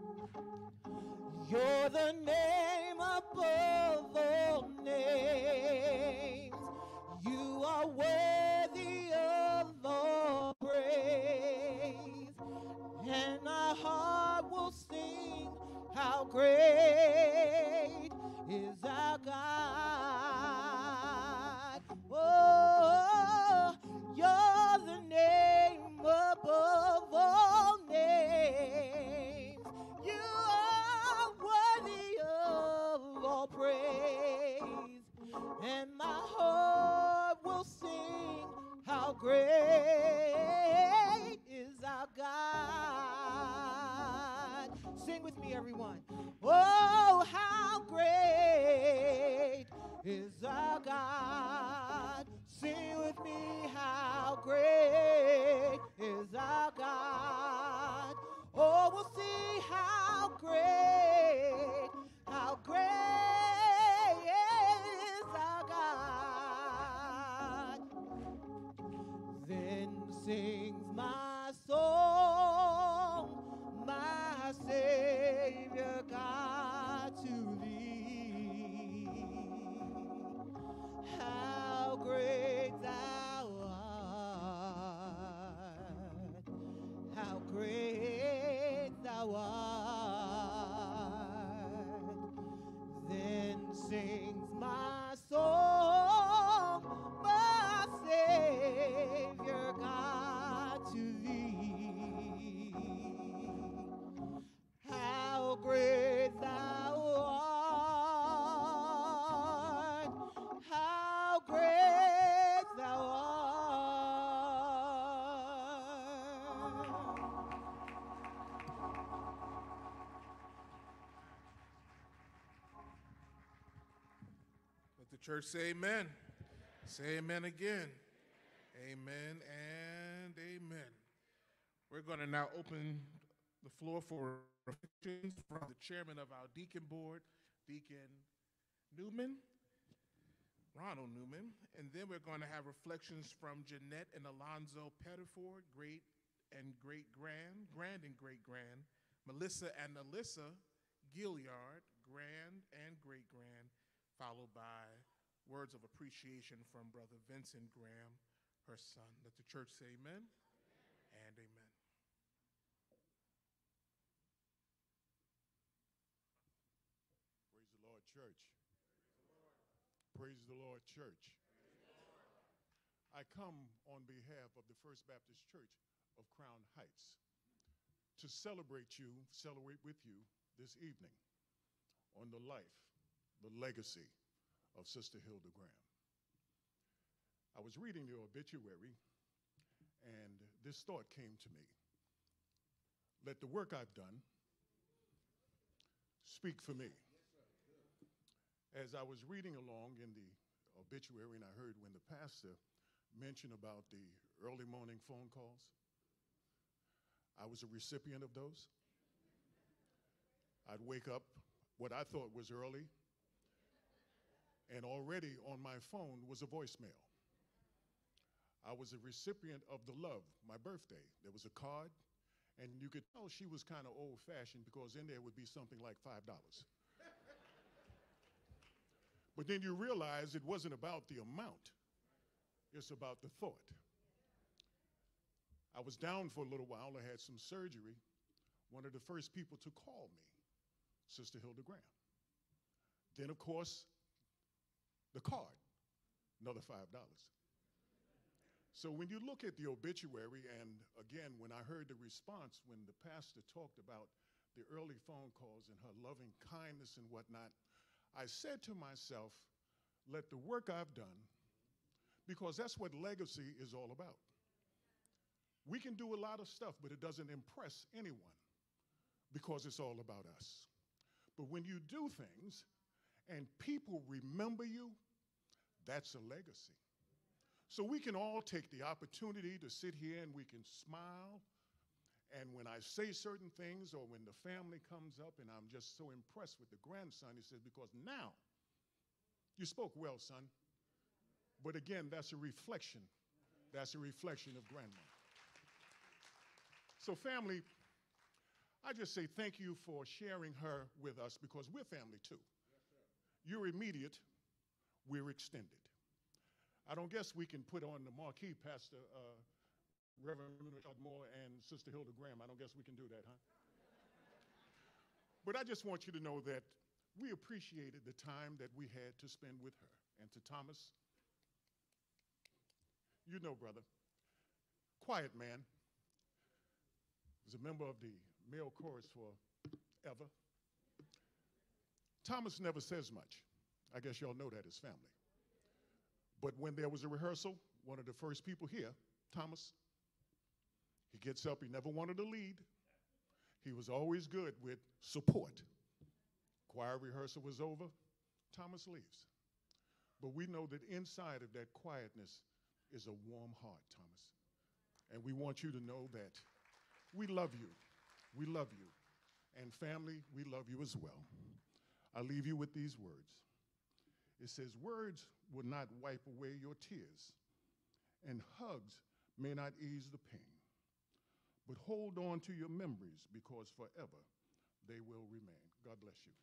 You're the name above all names. You are worthy of all praise. And our heart will sing, how great is our God. Oh, you're the name above all names. You are worthy of all praise. And my heart will sing, how great is our God. Sing with me, everyone. Oh, how great is our God. Sing with me, how great is our God. Oh, we'll see how great, how great is our God. Then sings my soul, my Savior God, to thee. How great thou art, how great thou art. Then sings my soul, my Savior God, to thee. How great thou art, how great thou art. Let the church say amen. Say amen again. Amen and amen. We're going to now open the floor for reflections from the chairman of our deacon board, Deacon Newman, Ronald Newman. And then we're going to have reflections from Jeanette and Alonzo Pettiford, great and great grand, grand and great grand, Melissa and Alyssa Gilliard, grand and great grand, followed by words of appreciation from Brother Vincent Graham, her son. Let the church say amen, amen. And amen. Praise the Lord, church. Praise the Lord, church. I come on behalf of the First Baptist Church of Crown Heights to celebrate you, celebrate with you this evening on the life, the legacy of Sister Hilda Graham. I was reading the obituary, and this thought came to me. Let the work I've done speak for me. As I was reading along in the obituary, and I heard when the pastor mentioned about the early morning phone calls, I was a recipient of those. I'd wake up what I thought was early, and already on my phone was a voicemail. I was a recipient of the love, my birthday. There was a card, and you could tell she was kind of old-fashioned because in there would be something like five dollars. But then you realize it wasn't about the amount. It's about the thought. I was down for a little while. I had some surgery. One of the first people to call me, Sister Hilda Graham. Then, of course, the card, another five dollars. So when you look at the obituary, and again, when I heard the response, when the pastor talked about the early phone calls and her loving kindness and whatnot, I said to myself, let the work I've done, because that's what legacy is all about. We can do a lot of stuff, but it doesn't impress anyone because it's all about us. But when you do things and people remember you, that's a legacy. So we can all take the opportunity to sit here and we can smile. And when I say certain things or when the family comes up and I'm just so impressed with the grandson, he says, because now, you spoke well, son. But again, that's a reflection. That's a reflection of grandma. So family, I just say thank you for sharing her with us because we're family too. Yes, you're immediate, we're extended. I don't guess we can put on the marquee, Pastor uh, Reverend Rashad Moore and Sister Hilda Graham. I don't guess we can do that, huh? But I just want you to know that we appreciated the time that we had to spend with her. And to Thomas, you know, brother, quiet man, was a member of the male chorus forever. Thomas never says much. I guess y'all know that as family. But when there was a rehearsal, one of the first people here, Thomas, he gets up, he never wanted to lead. He was always good with support. Choir rehearsal was over, Thomas leaves. But we know that inside of that quietness is a warm heart, Thomas. And we want you to know that we love you. We love you. And family, we love you as well. I leave you with these words. It says, words will not wipe away your tears, and hugs may not ease the pain. But hold on to your memories because forever they will remain. God bless you.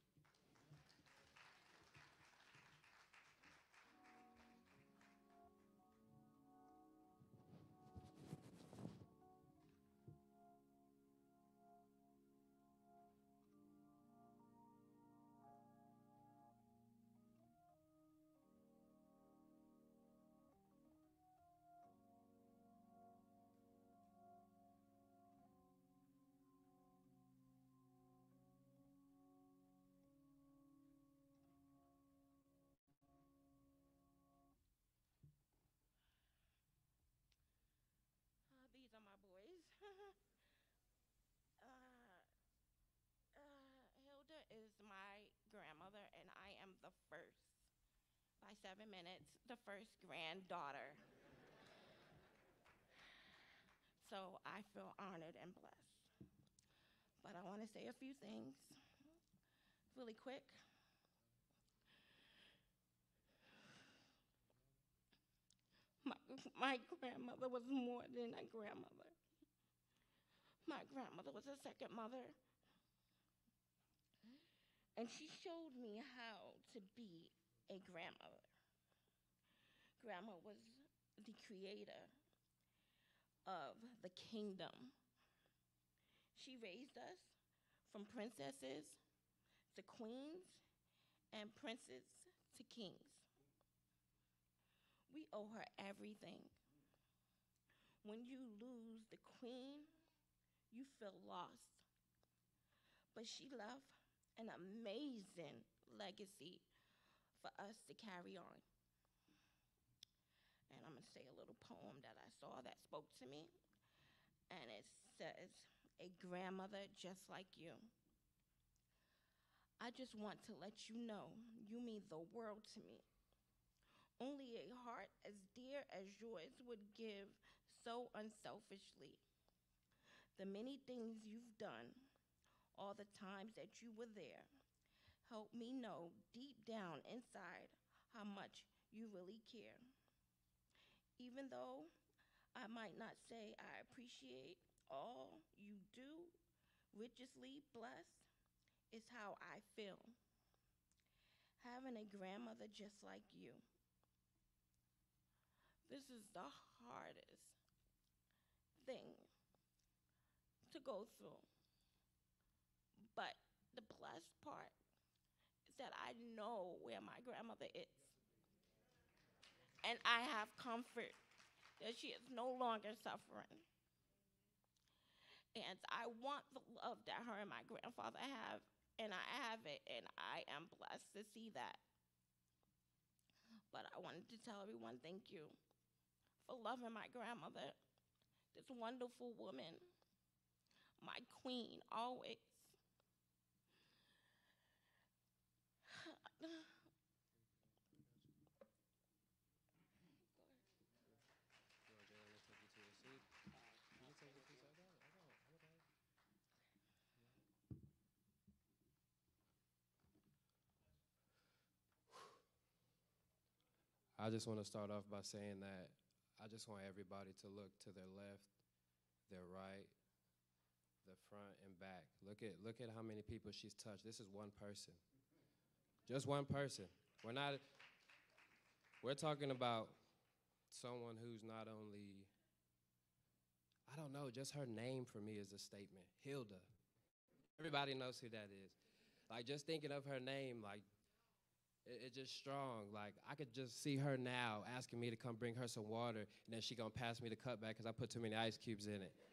Is my grandmother, and I am the first, by seven minutes, the first granddaughter. So I feel honored and blessed. But I want to say a few things really quick. My, my grandmother was more than a grandmother. My grandmother was a second mother. And she showed me how to be a grandmother. Grandma was the creator of the kingdom. She raised us from princesses to queens and princes to kings. We owe her everything. When you lose the queen, you feel lost. But she left an amazing legacy for us to carry on. And I'm going to say a little poem that I saw that spoke to me. And it says, a grandmother just like you. I just want to let you know you mean the world to me. Only a heart as dear as yours would give so unselfishly. The many things you've done, all the times that you were there, help me know deep down inside how much you really care. Even though I might not say I appreciate all you do, richly blessed, is how I feel. Having a grandmother just like you. This is the hardest thing to go through. But the blessed part is that I know where my grandmother is. And I have comfort that she is no longer suffering. And I want the love that her and my grandfather have, and I have it, and I am blessed to see that. But I wanted to tell everyone thank you for loving my grandmother, this wonderful woman, my queen, always. I just want to start off by saying that I just want everybody to look to their left, their right, the front and back. Look at look at how many people she's touched. This is one person. Just one person. We're not we're talking about someone who's not only, I don't know, just her name for me is a statement. Hilda. Everybody knows who that is. Like, just thinking of her name, like, It's just strong. Like, I could just see her now asking me to come bring her some water, and then she gonna pass me the cup back because I put too many ice cubes in it.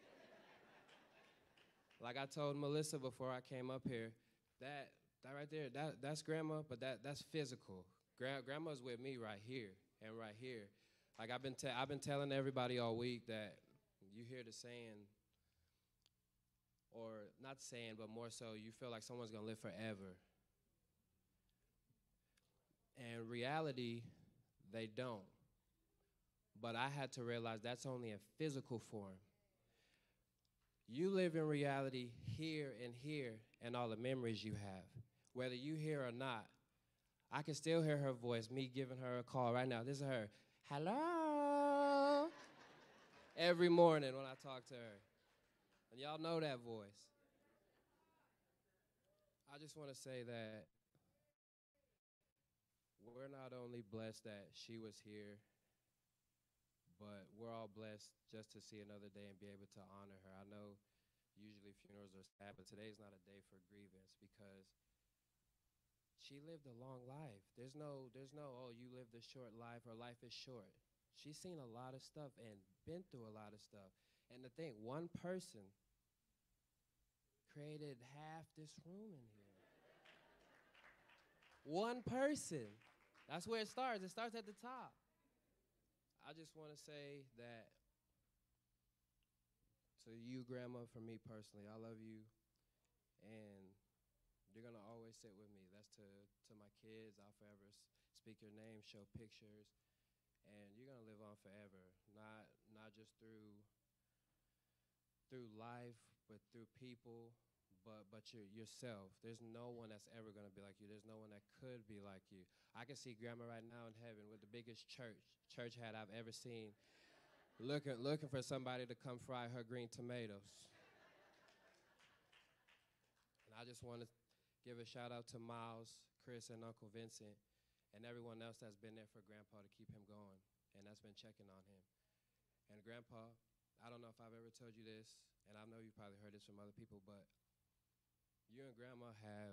Like I told Melissa before I came up here, that that right there, that that's grandma, but that that's physical. Gra- grandma's with me right here and right here. Like I've been te- I've been telling everybody all week that you hear the saying, or not saying, but more so, you feel like someone's gonna live forever. And reality, they don't. But I had to realize that's only a physical form. You live in reality here and here and all the memories you have. Whether you hear or not, I can still hear her voice, me giving her a call right now. This is her. Hello. Every morning when I talk to her. And y'all know that voice. I just want to say that we're not only blessed that she was here, but we're all blessed just to see another day and be able to honor her. I know usually funerals are sad, but today's not a day for grievance because she lived a long life. There's no, there's no, oh, you lived a short life or life is short. She's seen a lot of stuff and been through a lot of stuff. And to think, one person created half this room in here. One person. That's where it starts. It starts at the top. I just want to say that to you, Grandma, for me personally, I love you, and you're going to always sit with me. That's to, to my kids. I'll forever s- speak your name, show pictures, and you're going to live on forever, not not just through through life, but through people, but but your, yourself. There's no one that's ever going to be like you. There's no one that could be like you. I can see Grandma right now in heaven with the biggest church church hat I've ever seen, looking looking for somebody to come fry her green tomatoes. And I just want to give a shout out to Miles, Chris, and Uncle Vincent, and everyone else that's been there for Grandpa to keep him going, and that's been checking on him. And Grandpa, I don't know if I've ever told you this, and I know you probably heard this from other people, but you and Grandma have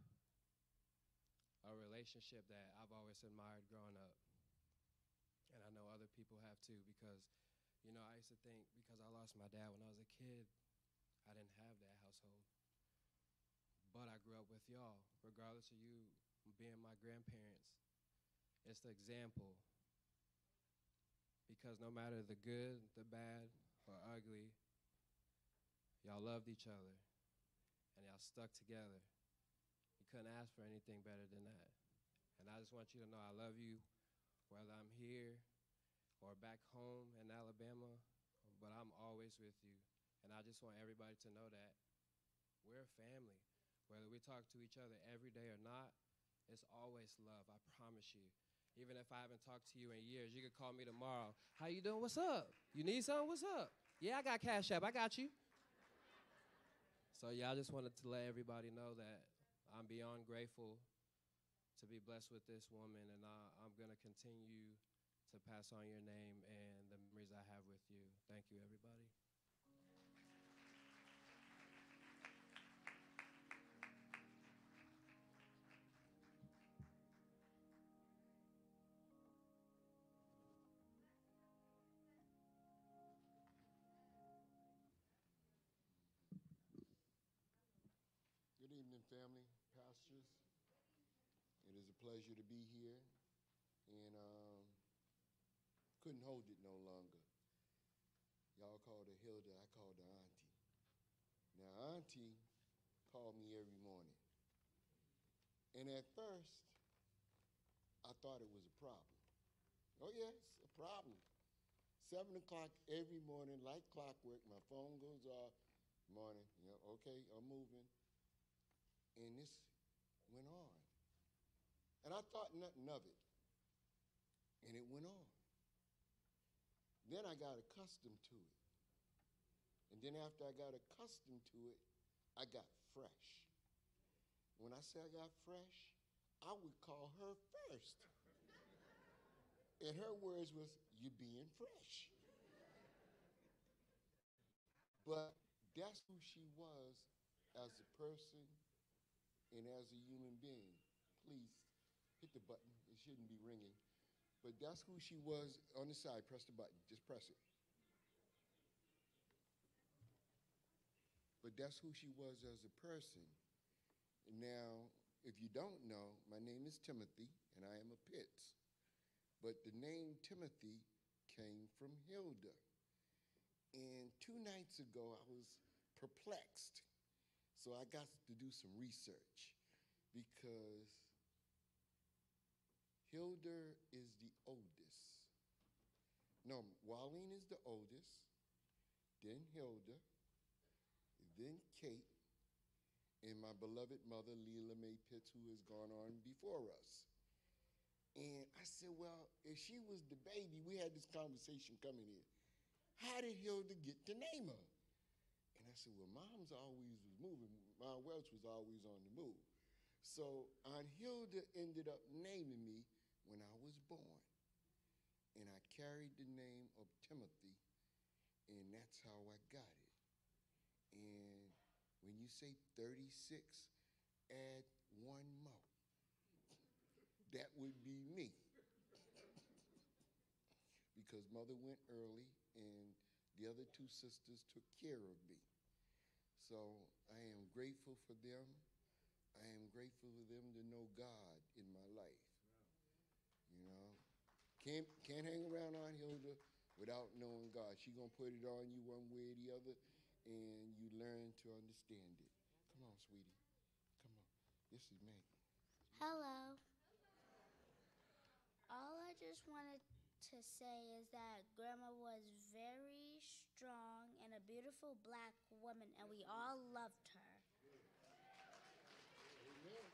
a relationship that I've always admired growing up. And I know other people have too, because, you know, I used to think because I lost my dad when I was a kid, I didn't have that household. But I grew up with y'all, regardless of you being my grandparents. It's the example. Because no matter the good, the bad, or ugly, y'all loved each other, and y'all stuck together. You couldn't ask for anything better than that. And I just want you to know I love you, whether I'm here or back home in Alabama, but I'm always with you. And I just want everybody to know that we're a family. Whether we talk to each other every day or not, it's always love, I promise you. Even if I haven't talked to you in years, you could call me tomorrow. How you doing? What's up? You need something? What's up? Yeah, I got Cash App. I got you. So yeah, I just wanted to let everybody know that I'm beyond grateful to be blessed with this woman, and I, I'm going to continue to pass on your name and the memories I have with you. Thank you, everybody. Good evening, family, pastors. It is a pleasure to be here, and um, couldn't hold it no longer. Y'all called her Hilda, I called her Auntie. Now, Auntie called me every morning, and at first, I thought it was a problem. Oh yes, a problem. Seven o'clock every morning, like clockwork, my phone goes off. Morning, yeah, okay, I'm moving. And this went on. And I thought nothing of it. And it went on. Then I got accustomed to it. And then after I got accustomed to it, I got fresh. When I say I got fresh, I would call her first. And her words was, "You're being fresh." But that's who she was as a person and as a human being. Please hit the button. It shouldn't be ringing. But that's who she was on the side. Press the button. Just press it. But that's who she was as a person. Now, if you don't know, my name is Timothy, and I am a Pitts. But the name Timothy came from Hilda. And two nights ago, I was perplexed. So I got to do some research because Hilda is the oldest. No, Wallene is the oldest, then Hilda, then Kate, and my beloved mother, Leela Mae Pitts, who has gone on before us. And I said, well, if she was the baby, we had this conversation coming in. How did Hilda get to name her? And I said, well, Mom's always was moving. Mom Welch was always on the move. So Aunt Hilda ended up naming me when I was born. And I carried the name of Timothy, and that's how I got it. And when you say thirty-six, add one more. That would be me. Because mother went early, and the other two sisters took care of me. So I am grateful for them. I am grateful for them to know God in my life. You know, can't, can't hang around Aunt Hilda without knowing God. She's going to put it on you one way or the other, and you learn to understand it. Come on, sweetie. Come on. This is Meg. Hello. All I just wanted to say is that Grandma was very strong and a beautiful black woman, and we all loved her. Amen.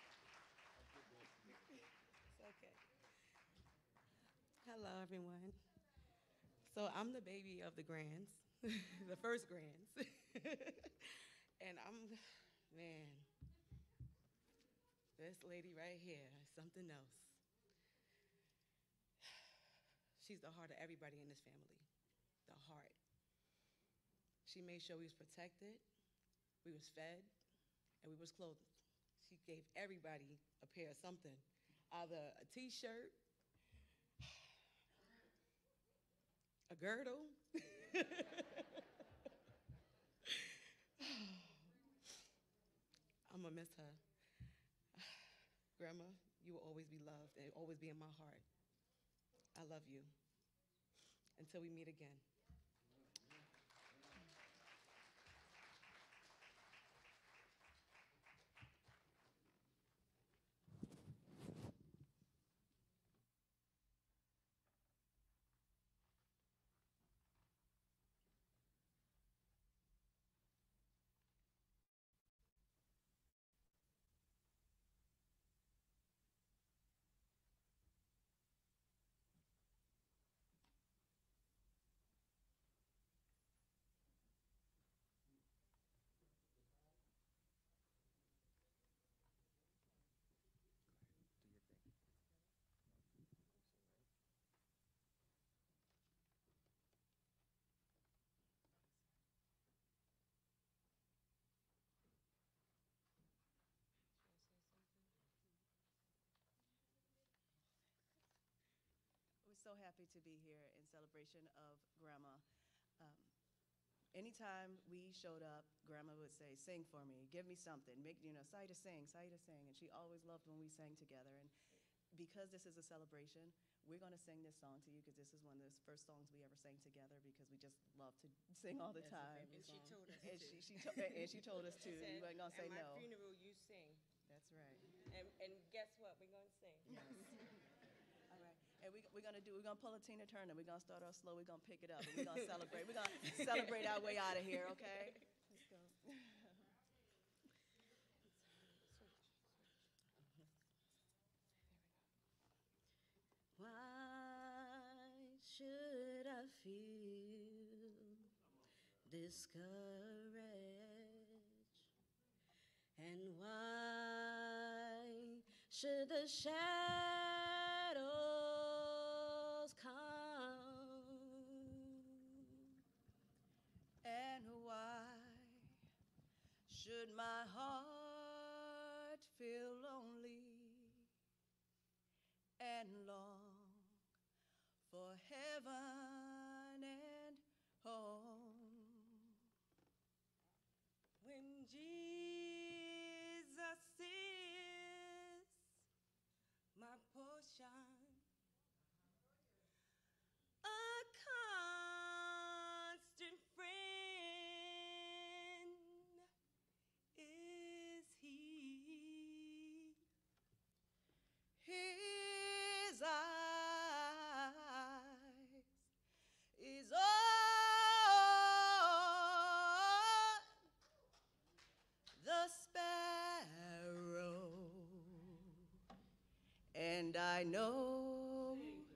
It's okay. Hello, everyone. So I'm the baby of the grands, the first grands. And I'm, man, this lady right here is something else. She's the heart of everybody in this family, the heart. She made sure we was protected, we was fed, and we was clothed. She gave everybody a pair of something, either a t-shirt, a girdle. I'm gonna miss her. Grandma, you will always be loved and always be in my heart. I love you. Until we meet again. so happy to be here in celebration of Grandma. Um, anytime we showed up, Grandma would say, sing for me, give me something, make, you know, Saida sing, Saida sing. And she always loved when we sang together. And because this is a celebration, we're going to sing this song to you because this is one of the first songs we ever sang together because we just love to sing all the That's a time. family And she song. told us and she, she to, and she told us to. She said, We weren't going to say at my no. funeral, you sing. That's right. And, and guess what? We're going to sing. Yes. All right. And we, we're going to do, we're going to pull a Tina Turner. We're going to start off slow. We're going to pick it up. And we're going to celebrate. We're going to celebrate our way out of here, okay? Let's go. Why should I feel discouraged? And why should the shadows come? And why should my heart feel lonely and long for heaven and home? When Jesus is my portion, a constant friend is he. His eyes is on the sparrow, and I know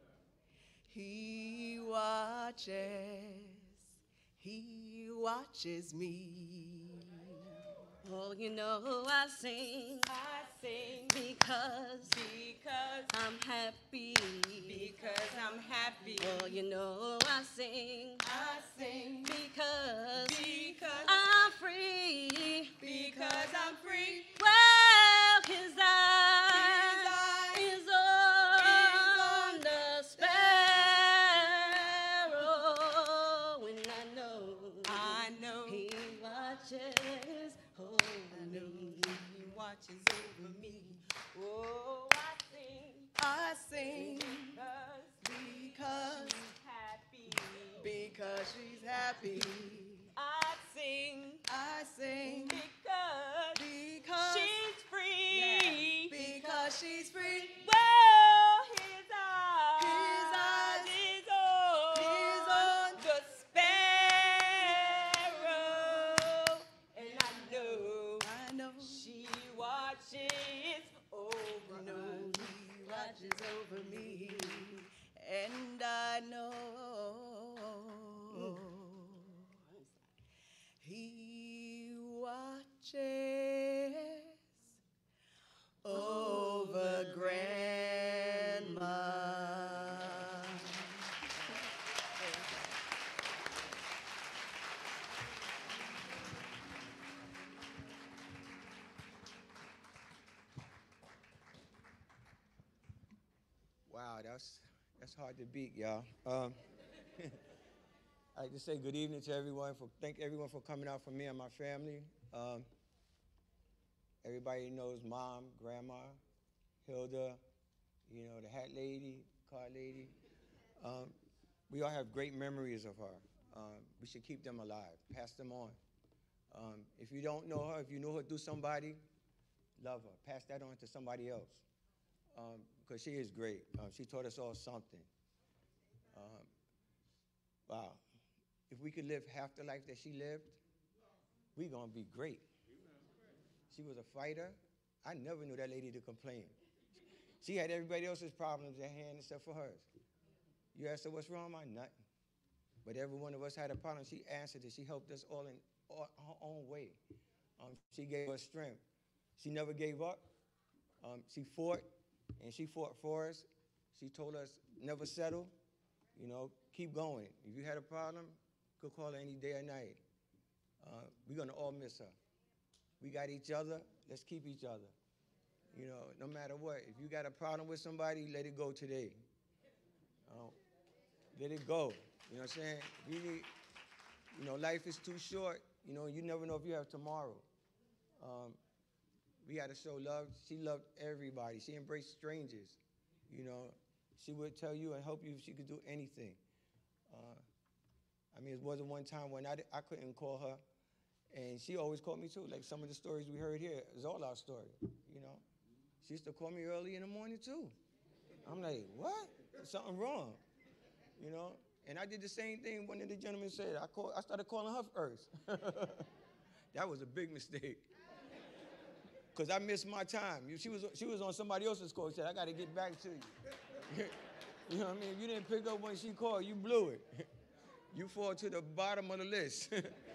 he watches, he watches me. Oh, you know I sing, I sing because, because I'm happy. because I'm happy. Oh, you know I sing, I sing because, because I'm free. because I'm free. Well, his eye His eye is on the sparrow, and I know, I know he watches over me. he watches over me. Oh, I sing I sing because because, happy. because she's happy. I sing I sing because because she's free. because she's free. Well, his eyes, His eyes is on, is on the sparrow, and I know I know she watches over know us. he watches over me, and I know he watches over Grandma. Wow, that's that's hard to beat, y'all. Um, I'd like to say good evening to everyone. For thank everyone for coming out for me and my family. Um, everybody knows Mom, Grandma, Hilda, you know, the Hat Lady, Car Lady. Um, we all have great memories of her. Um, we should keep them alive, pass them on. Um, if you don't know her, if you know her through somebody, love her. Pass that on to somebody else. Um, because she is great. Um, she taught us all something. Um, wow. If we could live half the life that she lived, we're going to be great. She was a fighter. I never knew that lady to complain. She had everybody else's problems at hand except for hers. You asked her, what's wrong? My nothing. But every one of us had a problem. She answered it. She helped us all in all, her own way. Um, she gave us strength. She never gave up. Um, she fought, and she fought for us. She told us never settle. You know, keep going. If you had a problem, you could call her any day or night. Uh, we're going to all miss her. We got each other. Let's keep each other. You know, no matter what. If you got a problem with somebody, let it go today. Uh, Let it go. You know what I'm saying? We need, you know, life is too short. You know, you never know if you have tomorrow. Um, we had to show love. She loved everybody. She embraced strangers. You know, she would tell you and help you if she could do anything. Uh, I mean, it wasn't one time when I, I couldn't call her, and she always called me too. Like some of the stories we heard here is all our story, you know. She used to call me early in the morning too. I'm like, what? There's something wrong, you know? And I did the same thing one of the gentlemen said. I, call, I started calling her first. That was a big mistake. Because I missed my time. She was, she was on somebody else's call. She said, I got to get back to you. You know what I mean? If you didn't pick up when she called, you blew it. You fall to the bottom of the list.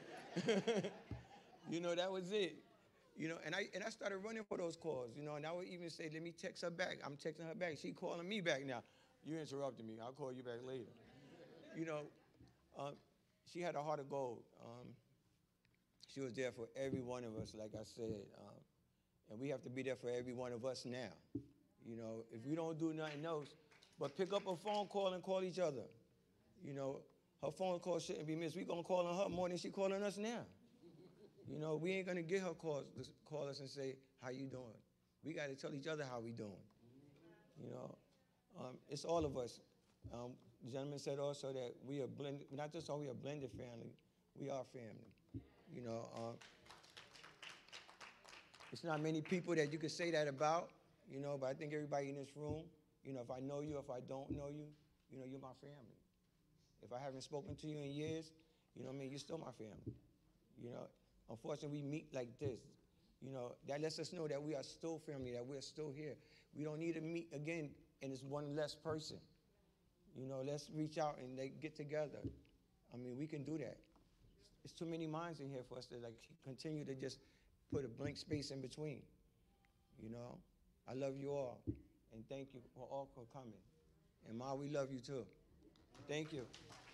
You know, that was it. You know, and I and I started running for those calls, you know, and I would even say, let me text her back. I'm texting her back. She calling me back now. You interrupted me. I'll call you back later. You know, um, she had a heart of gold. Um, she was there for every one of us, like I said. Um, and we have to be there for every one of us now. You know, if we don't do nothing else, but pick up a phone call and call each other. You know, her phone call shouldn't be missed. We're going to call on her more than she calling us now. You know, we ain't going to get her calls, call us and say, how you doing? We got to tell each other how we doing. You know, um, it's all of us. Um, the gentleman said also that we are blended, not just are we a blended family, we are family. You know, um, it's not many people that you could say that about, you know, but I think everybody in this room, you know, if I know you, if I don't know you, you know, you're my family. If I haven't spoken to you in years, you know what I mean, you're still my family. You know, unfortunately, we meet like this. You know, that lets us know that we are still family, that we're still here. We don't need to meet again and it's one less person. You know, let's reach out and they get together. I mean, we can do that. There's too many minds in here for us to like continue to just put a blank space in between. You know, I love you all, and thank you for all for coming. And Ma, we love you too. Thank you.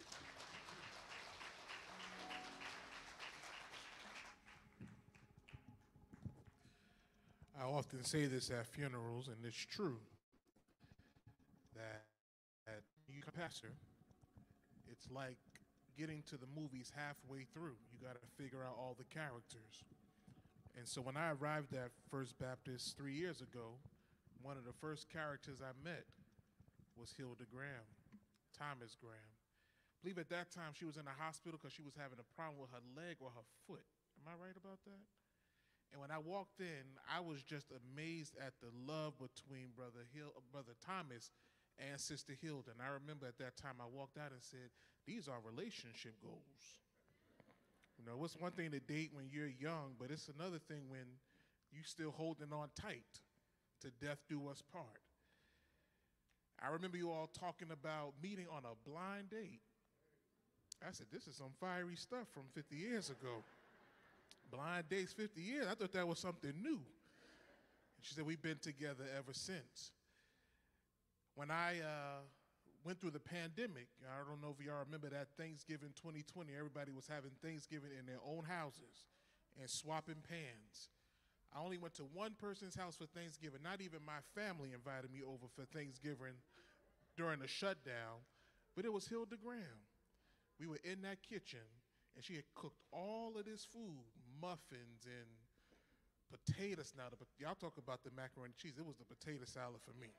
I often say this at funerals, and it's true, that at you become a pastor, it's like getting to the movies halfway through. You got to figure out all the characters. And so when I arrived at First Baptist three years ago, one of the first characters I met was Hilda Graham, Thomas Graham. I believe at that time she was in the hospital because she was having a problem with her leg or her foot. Am I right about that? And when I walked in, I was just amazed at the love between Brother Hill, Brother Thomas and Sister Hilda. And I remember at that time I walked out and said, these are relationship goals. You know, it's one thing to date when you're young, but it's another thing when you still holding on tight to death do us part. I remember you all talking about meeting on a blind date. I said, this is some fiery stuff from fifty years ago. Blind dates, fifty years. I thought that was something new. And she said, we've been together ever since. When I uh, went through the pandemic, I don't know if y'all remember that Thanksgiving twenty twenty, everybody was having Thanksgiving in their own houses and swapping pans. I only went to one person's house for Thanksgiving. Not even my family invited me over for Thanksgiving during the shutdown, but it was Hilda Graham. We were in that kitchen, and she had cooked all of this food, muffins and potatoes. Now, the, y'all talk about the macaroni and cheese. It was the potato salad for me.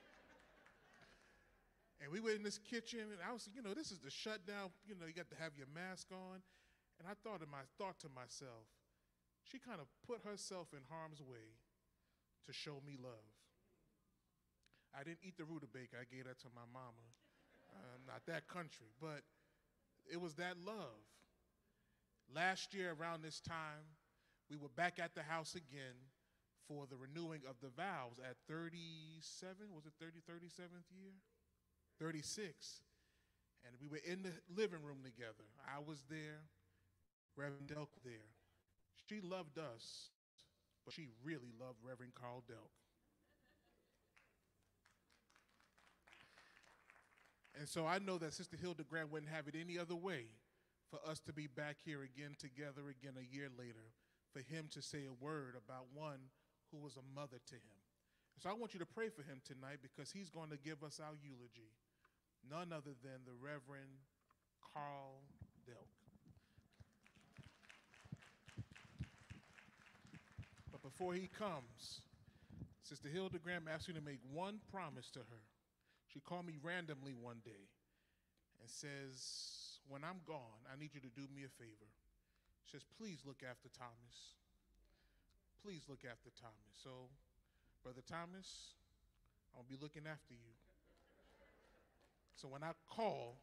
And we were in this kitchen, and I was, you know, this is the shutdown. You know, you got to have your mask on. And I thought, in my, thought to myself, she kind of put herself in harm's way to show me love. I didn't eat the rutabaga. I gave that to my mama. I'm not that country, but it was that love. Last year around this time, we were back at the house again for the renewing of the vows at thirty-seven, was it thirty, thirty-seventh year? thirty-six. And we were in the living room together. I was there, Reverend Delk there. She loved us, but she really loved Reverend Karl Delk. And so I know that Sister Hilda Grant wouldn't have it any other way for us to be back here again together again a year later, for him to say a word about one who was a mother to him. So I want you to pray for him tonight because he's going to give us our eulogy. none other than the Reverend Karl Delk. But before he comes, Sister Hilda Graham asked me to make one promise to her. She called me randomly one day and says, when I'm gone, I need you to do me a favor. She says, please look after Thomas. Please look after Thomas. So, Brother Thomas, I'll be looking after you. So when I call,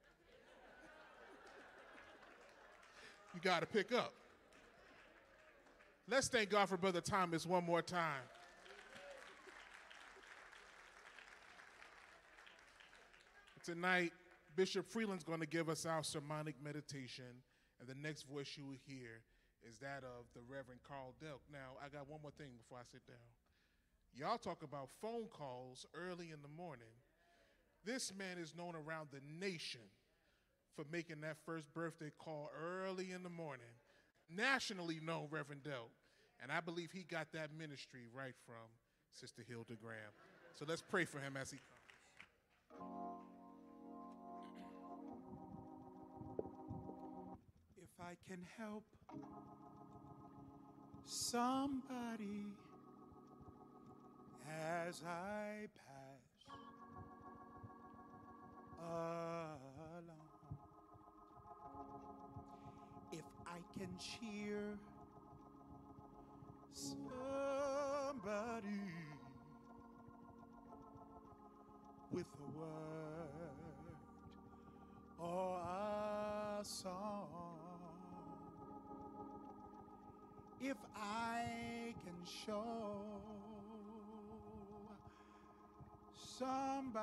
you got to pick up. Let's thank God for Brother Thomas one more time. Tonight, Bishop Freeland's going to give us our sermonic meditation, and the next voice you will hear is that of the Reverend Karl Delk. Now, I got one more thing before I sit down. Y'all talk about phone calls early in the morning. This man is known around the nation for making that first birthday call early in the morning. Nationally known Reverend Delk, and I believe he got that ministry right from Sister Hilda Graham. So let's pray for him as he comes. If I can help somebody as I pass along, if I can cheer somebody with a word or a song, if I can show somebody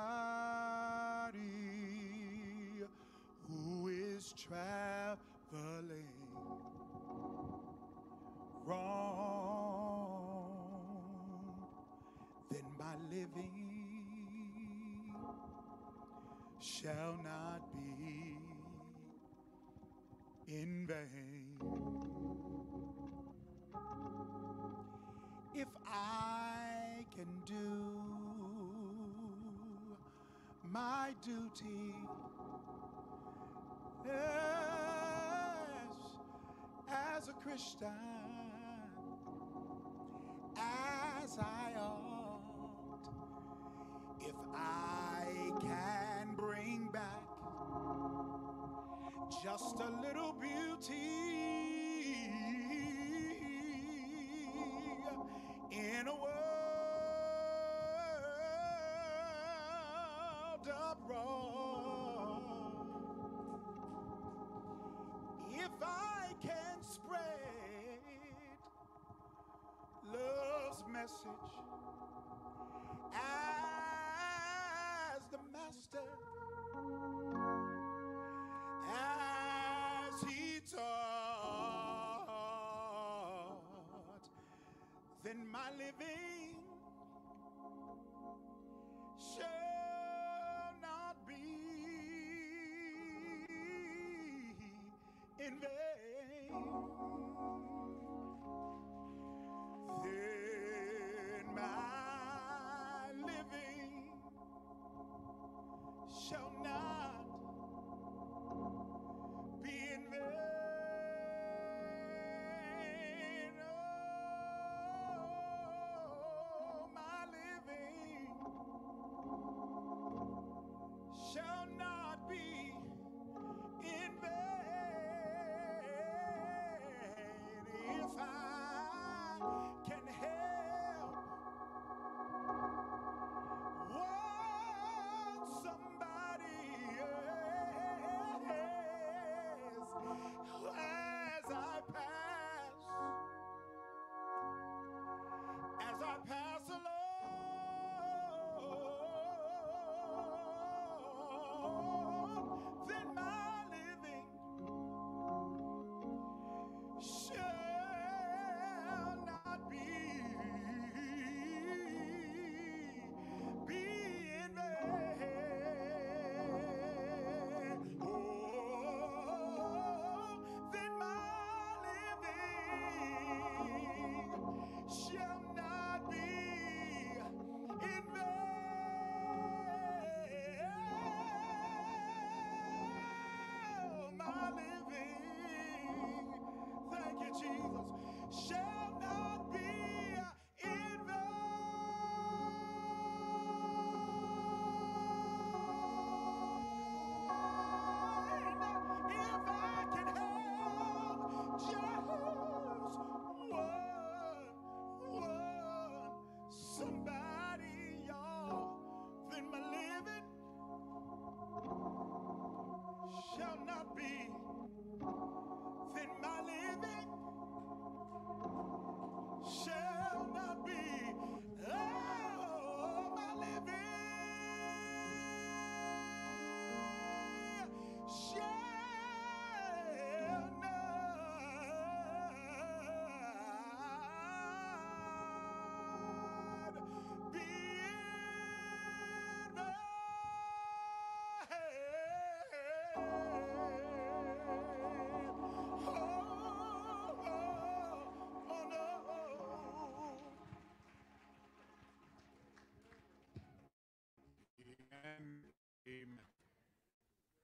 who is traveling wrong, then my living shall not be in vain. If I can do my duty as, as a Christian, as I ought, if I can bring back just a little beauty in a world of wrong, if I can spread love's message as the master, as he taught, then my living shall not be in vain. Then my living shall not be in vain. Oh, my living shall not be in vain if I can help one somebody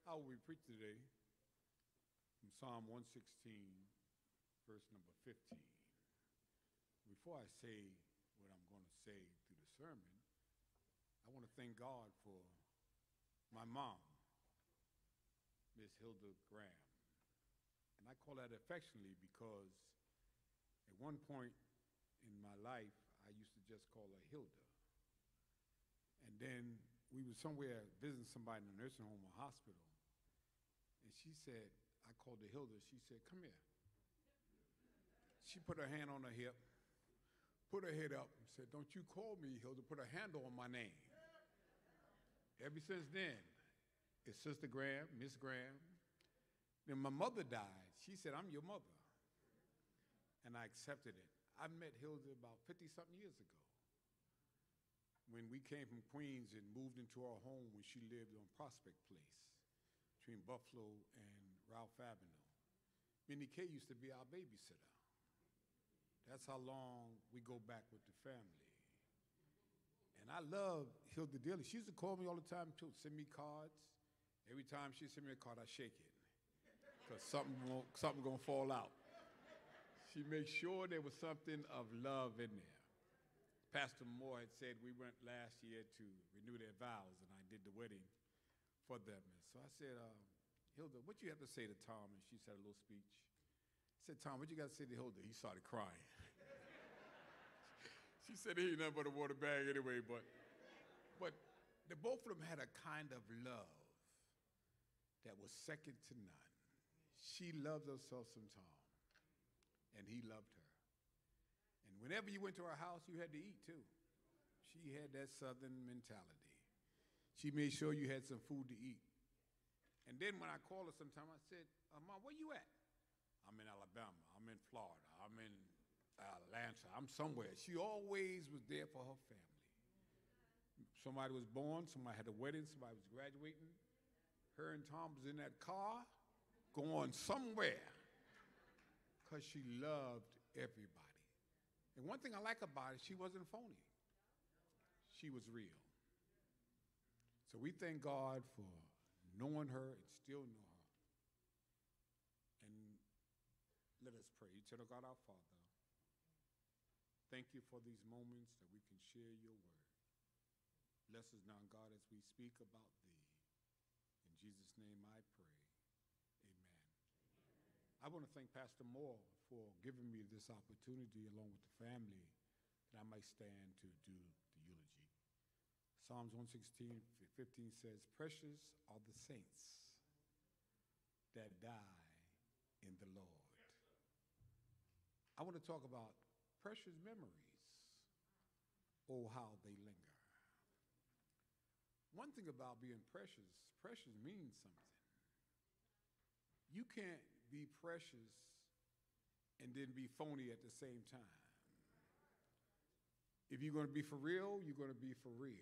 I will be preaching today from Psalm one sixteen, verse number fifteen. Before I say what I'm going to say through the sermon, I want to thank God for my mom, Miss Hilda Graham. And I call that affectionately because at one point in my life, I used to just call her Hilda. And then we were somewhere visiting somebody in a nursing home or hospital, and she said, I called her Hilda, she said, come here. She put her hand on her hip, put her head up, and said, don't you call me Hilda, put a handle on my name. Ever since then, it's Sister Graham, Miss Graham. Then my mother died. She said, I'm your mother. And I accepted it. I met Hilda about fifty-something years ago when we came from Queens and moved into our home when she lived on Prospect Place between Buffalo and Ralph Avenue. Minnie K used to be our babysitter. That's how long we go back with the family. And I love Hilda dearly. She used to call me all the time too, send me cards. Every time she sent me a card, I shake it because something, won't- something gonna fall out. She made sure there was something of love in there. Pastor Moore had said we went last year to renew their vows, and I did the wedding for them. And so I said, uh, Hilda, what you have to say to Tom? And she said a little speech. I said, Tom, what you got to say to Hilda? He started crying. She said he ain't nothing but a water bag anyway, but, but the both of them had a kind of love that was second to none. She loved herself some Tom, and he loved her. And whenever you went to her house, you had to eat too. She had that Southern mentality. She made sure you had some food to eat. And then when I called her sometime, I said, uh, Mom, where you at? I'm in Alabama. I'm in Florida. I'm in Atlanta. I'm somewhere. She always was there for her family. Somebody was born. Somebody had a wedding. Somebody was graduating. Her and Tom was in that car going somewhere because she loved everybody. And one thing I like about it, she wasn't phony. She was real. So we thank God for knowing her and still know her. And let us pray. Eternal God, our Father, thank you for these moments that we can share your word. Bless us now, God, as we speak about thee. In Jesus' name I pray. Amen. I want to thank Pastor Moore for giving me this opportunity along with the family that I might stand to do the eulogy. Psalms one sixteen, fifteen says, precious are the saints that die in the Lord. I want to talk about precious memories. Oh, how they linger. One thing about being precious, precious means something. You can't be precious and then be phony at the same time. If you're going to be for real, you're going to be for real.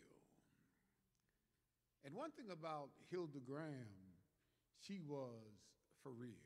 And one thing about Hilda Graham, she was for real.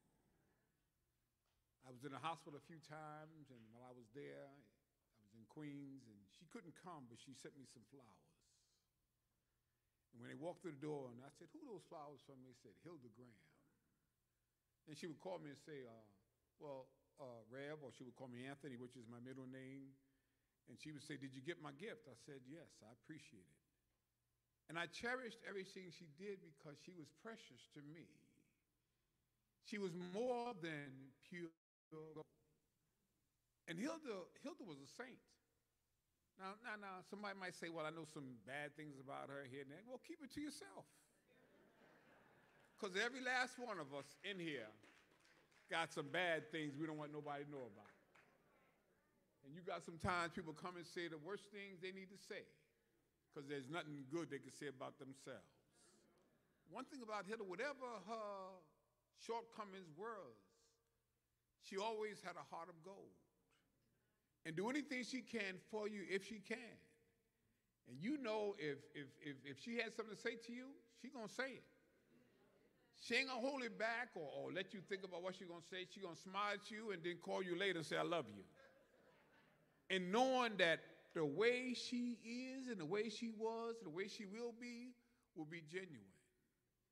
I was in the hospital a few times, and while I was there, I was in Queens, and she couldn't come, but she sent me some flowers. And when they walked through the door, and I said, who are those flowers from? They said, Hilda Graham. And she would call me and say, uh, well, uh, Rev, or she would call me Anthony, which is my middle name. And she would say, did you get my gift? I said, yes, I appreciate it. And I cherished everything she did because she was precious to me. She was more than pure gold. And Hilda, Hilda was a saint. Now, now, now, somebody might say, well, I know some bad things about her here and there. Well, keep it to yourself. Because every last one of us in here got some bad things we don't want nobody to know about. And you got sometimes people come and say the worst things they need to say because there's nothing good they can say about themselves. One thing about Hilda, whatever her shortcomings were, she always had a heart of gold. And do anything she can for you if she can. And you know if, if, if, if she has something to say to you, she gonna say it. She ain't gonna hold it back or, or let you think about what she's gonna say. She gonna smile at you and then call you later and say, I love you. And knowing that the way she is and the way she was and the way she will be will be genuine.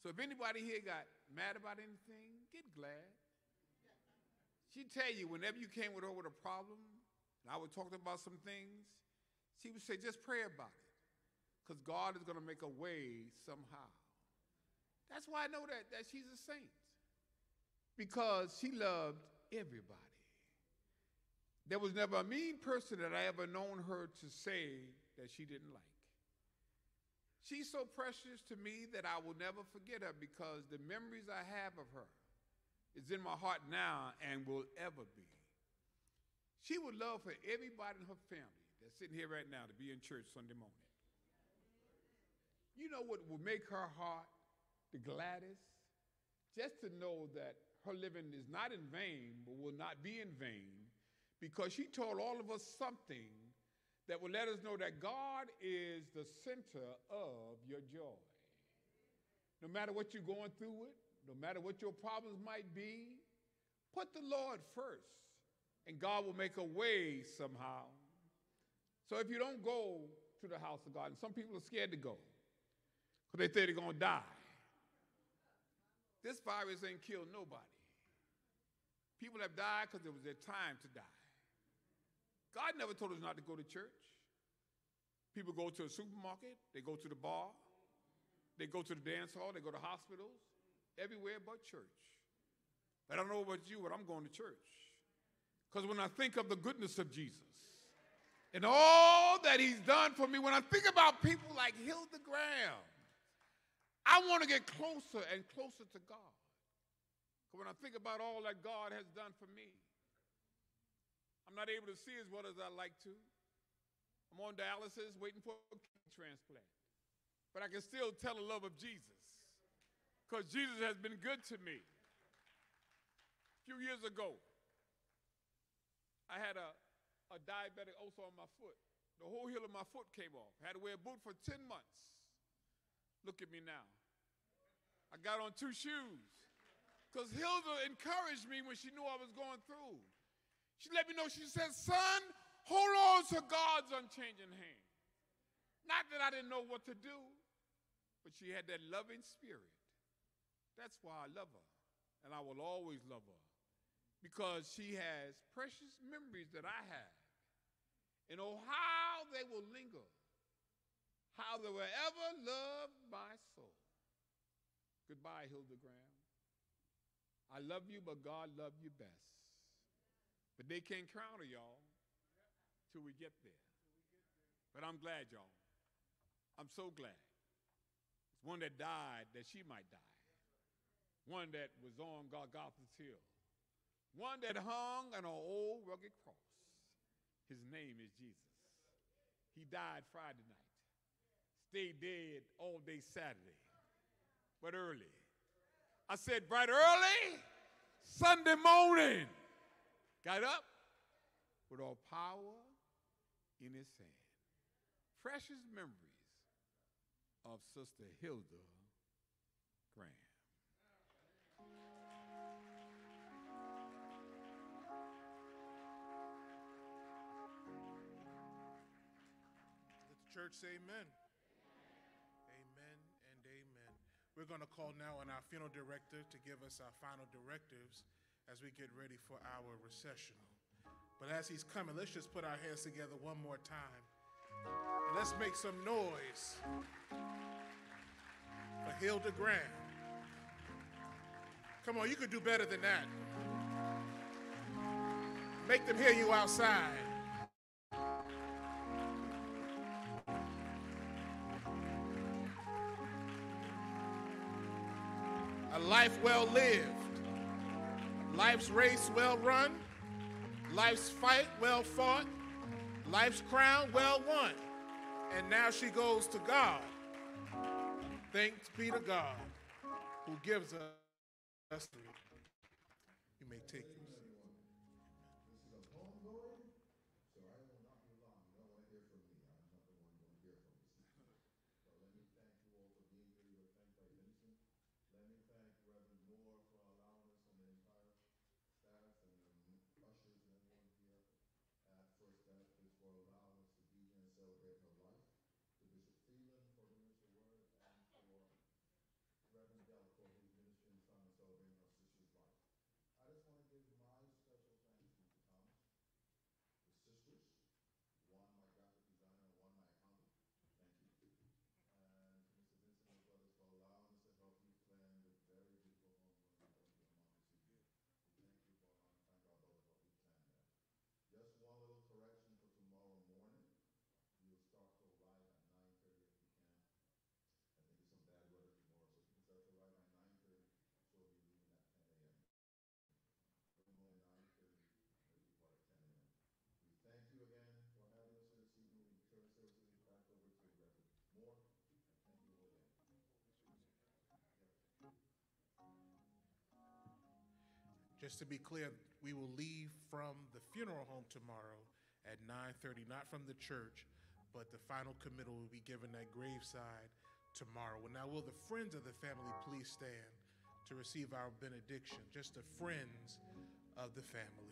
So if anybody here got mad about anything, get glad. She'd tell you whenever you came with her with a problem, and I would talk to her about some things, she would say, just pray about it, because God is going to make a way somehow. That's why I know that, that she's a saint, because she loved everybody. There was never a mean person that I ever known her to say that she didn't like. She's so precious to me that I will never forget her, because the memories I have of her is in my heart now and will ever be. She would love for everybody in her family that's sitting here right now to be in church Sunday morning. You know what will make her heart the gladdest? Just to know that her living is not in vain, but will not be in vain, because she told all of us something that will let us know that God is the center of your joy. No matter what you're going through it, no matter what your problems might be, put the Lord first, and God will make a way somehow. So if you don't go to the house of God, and some people are scared to go, because they think they're going to die. This virus ain't killed nobody. People have died because it was their time to die. God never told us not to go to church. People go to a supermarket, they go to the bar, they go to the dance hall, they go to hospitals, everywhere but church. I don't know about you, but I'm going to church. Because when I think of the goodness of Jesus and all that he's done for me, when I think about people like Hilda Graham, I want to get closer and closer to God. Because when I think about all that God has done for me, I'm not able to see as well as I like to. I'm on dialysis waiting for a kidney transplant. But I can still tell the love of Jesus, because Jesus has been good to me. A few years ago, I had a, a diabetic ulcer on my foot. The whole heel of my foot came off. I had to wear a boot for ten months. Look at me now. I got on two shoes, because Hilda encouraged me when she knew I was going through. She let me know, she said, son, hold on to God's unchanging hand. Not that I didn't know what to do, but she had that loving spirit. That's why I love her, and I will always love her, because she has precious memories that I have. And oh, how they will linger, how they will ever love my soul. Goodbye, Hilda Graham. I love you, but God loved you best. But they can't count her, y'all, till we get there. But I'm glad, y'all. I'm so glad. It's one that died that she might die. One that was on Golgotha's hill. One that hung on an old rugged cross. His name is Jesus. He died Friday night. Stayed dead all day Saturday, but early. I said bright early, Sunday morning. Got up with all power in his hand. Precious memories of Sister Hilda Graham. Let the church say amen. Amen and amen. We're going to call now on our funeral director to give us our final directives as we get ready for our recessional. But as he's coming, let's just put our hands together one more time. And let's make some noise for Hilda Graham. Come on, you could do better than that. Make them hear you outside. A life well lived. Life's race well run, life's fight well fought, life's crown well won. And now she goes to God. Thanks be to God who gives us three. You may take your seat. This is a homegoing, so I will not be long. You don't want to hear from me. I'm not the one you want to hear from this evening. So let me thank you all for being here. You were thanked by Vincent. Let me thank Reverend Moore for allowing us and the entire staff and the ushers and everyone here at First Baptist for allowing us to be here and celebrate her life. To Bishop Freeland for bringing us the word, and for Reverend Delk Just to be clear, we will leave from the funeral home tomorrow at nine thirty, not from the church, but the final committal will be given at graveside tomorrow. Well, now will the friends of the family please stand to receive our benediction? Just the friends of the family.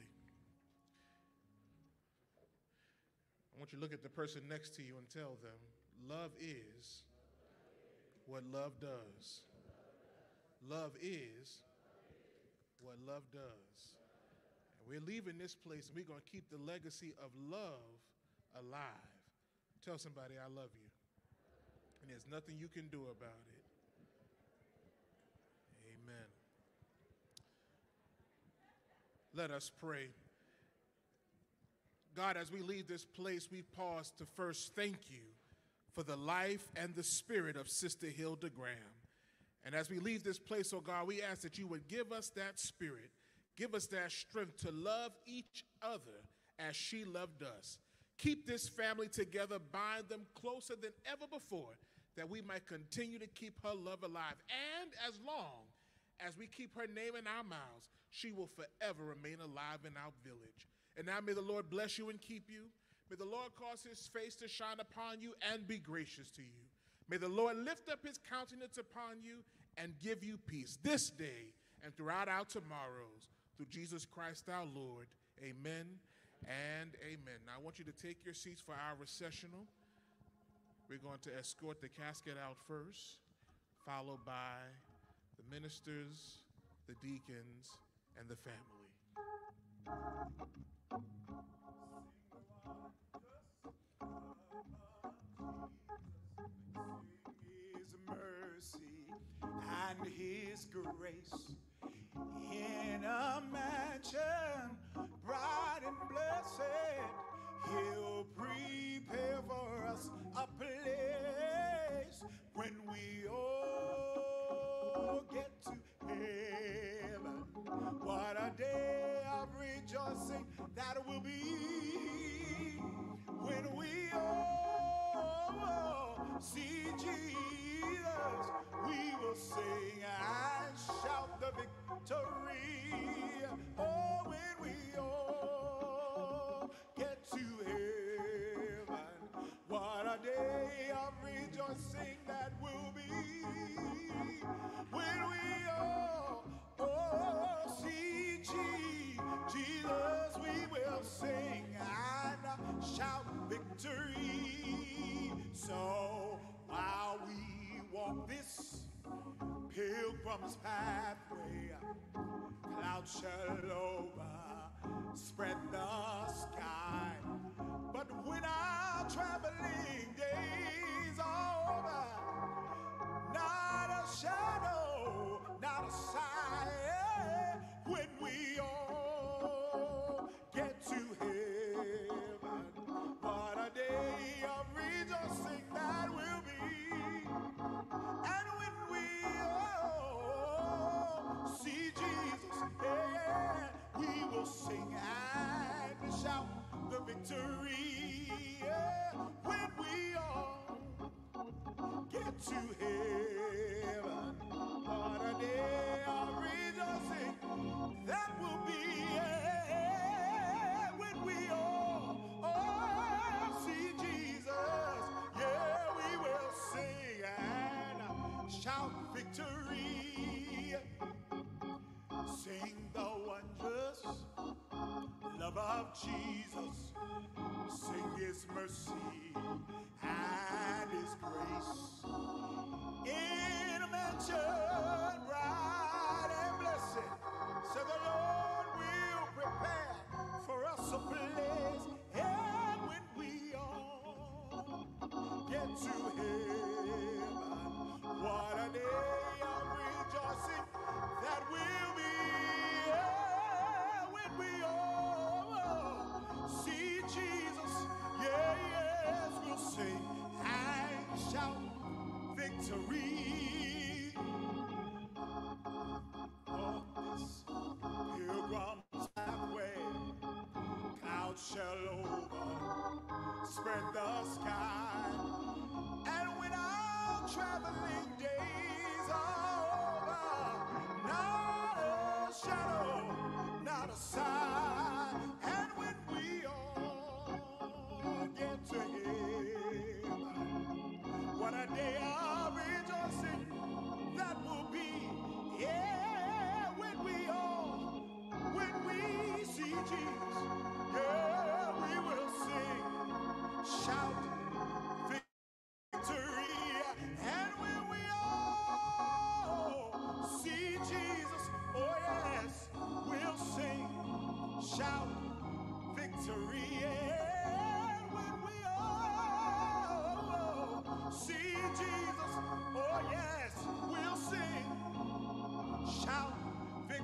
I want you to look at the person next to you and tell them, love is what love does. Love is what love does. And we're leaving this place, and we're going to keep the legacy of love alive. Tell somebody, I love you. And there's nothing you can do about it. Amen. Let us pray. God, as we leave this place, we pause to first thank you for the life and the spirit of Sister Hilda Graham. And as we leave this place, oh God, we ask that you would give us that spirit, give us that strength to love each other as she loved us. Keep this family together, bind them closer than ever before, that we might continue to keep her love alive. And as long as we keep her name in our mouths, she will forever remain alive in our village. And now may the Lord bless you and keep you. May the Lord cause his face to shine upon you and be gracious to you. May the Lord lift up his countenance upon you and give you peace this day and throughout our tomorrows. Through Jesus Christ our Lord. Amen and amen. Now I want you to take your seats for our recessional. We're going to escort the casket out first, followed by the ministers, the deacons, and the family. His mercy and his grace in a mansion bright and blessed, he'll prepare for us a place when we all get to heaven. What a day of rejoicing that will be when we all see Jesus. We will sing and shout the victory. Oh, when we all get to heaven, what a day of rejoicing that will be when we all, all see Jesus. We will sing and shout victory. So while we walk this pilgrim's pathway, clouds shall over spread the sky. But when our traveling days are over, not a shadow, not a sign, when we all get to heaven, what a day of rejoicing that will be. And when we all see Jesus, yeah, we will sing and shout the victory. Yeah, when we all get to heaven, what a day of rejoicing that will be. Yeah, when we all, all see Jesus, yeah, we will sing and shout victory. Sing the wondrous love of Jesus. Sing his mercy and his grace. In a mansion bright and blessed, so the Lord will prepare for us a place. And when we all get to heaven, what a day of rejoicing that will be. Yeah, when we all see Jesus, yeah, yes, we'll sing and shout victory. On this pilgrim's pathway, clouds shall over spread the sky. And when our traveling days are over, not a shadow,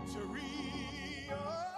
victory. Oh.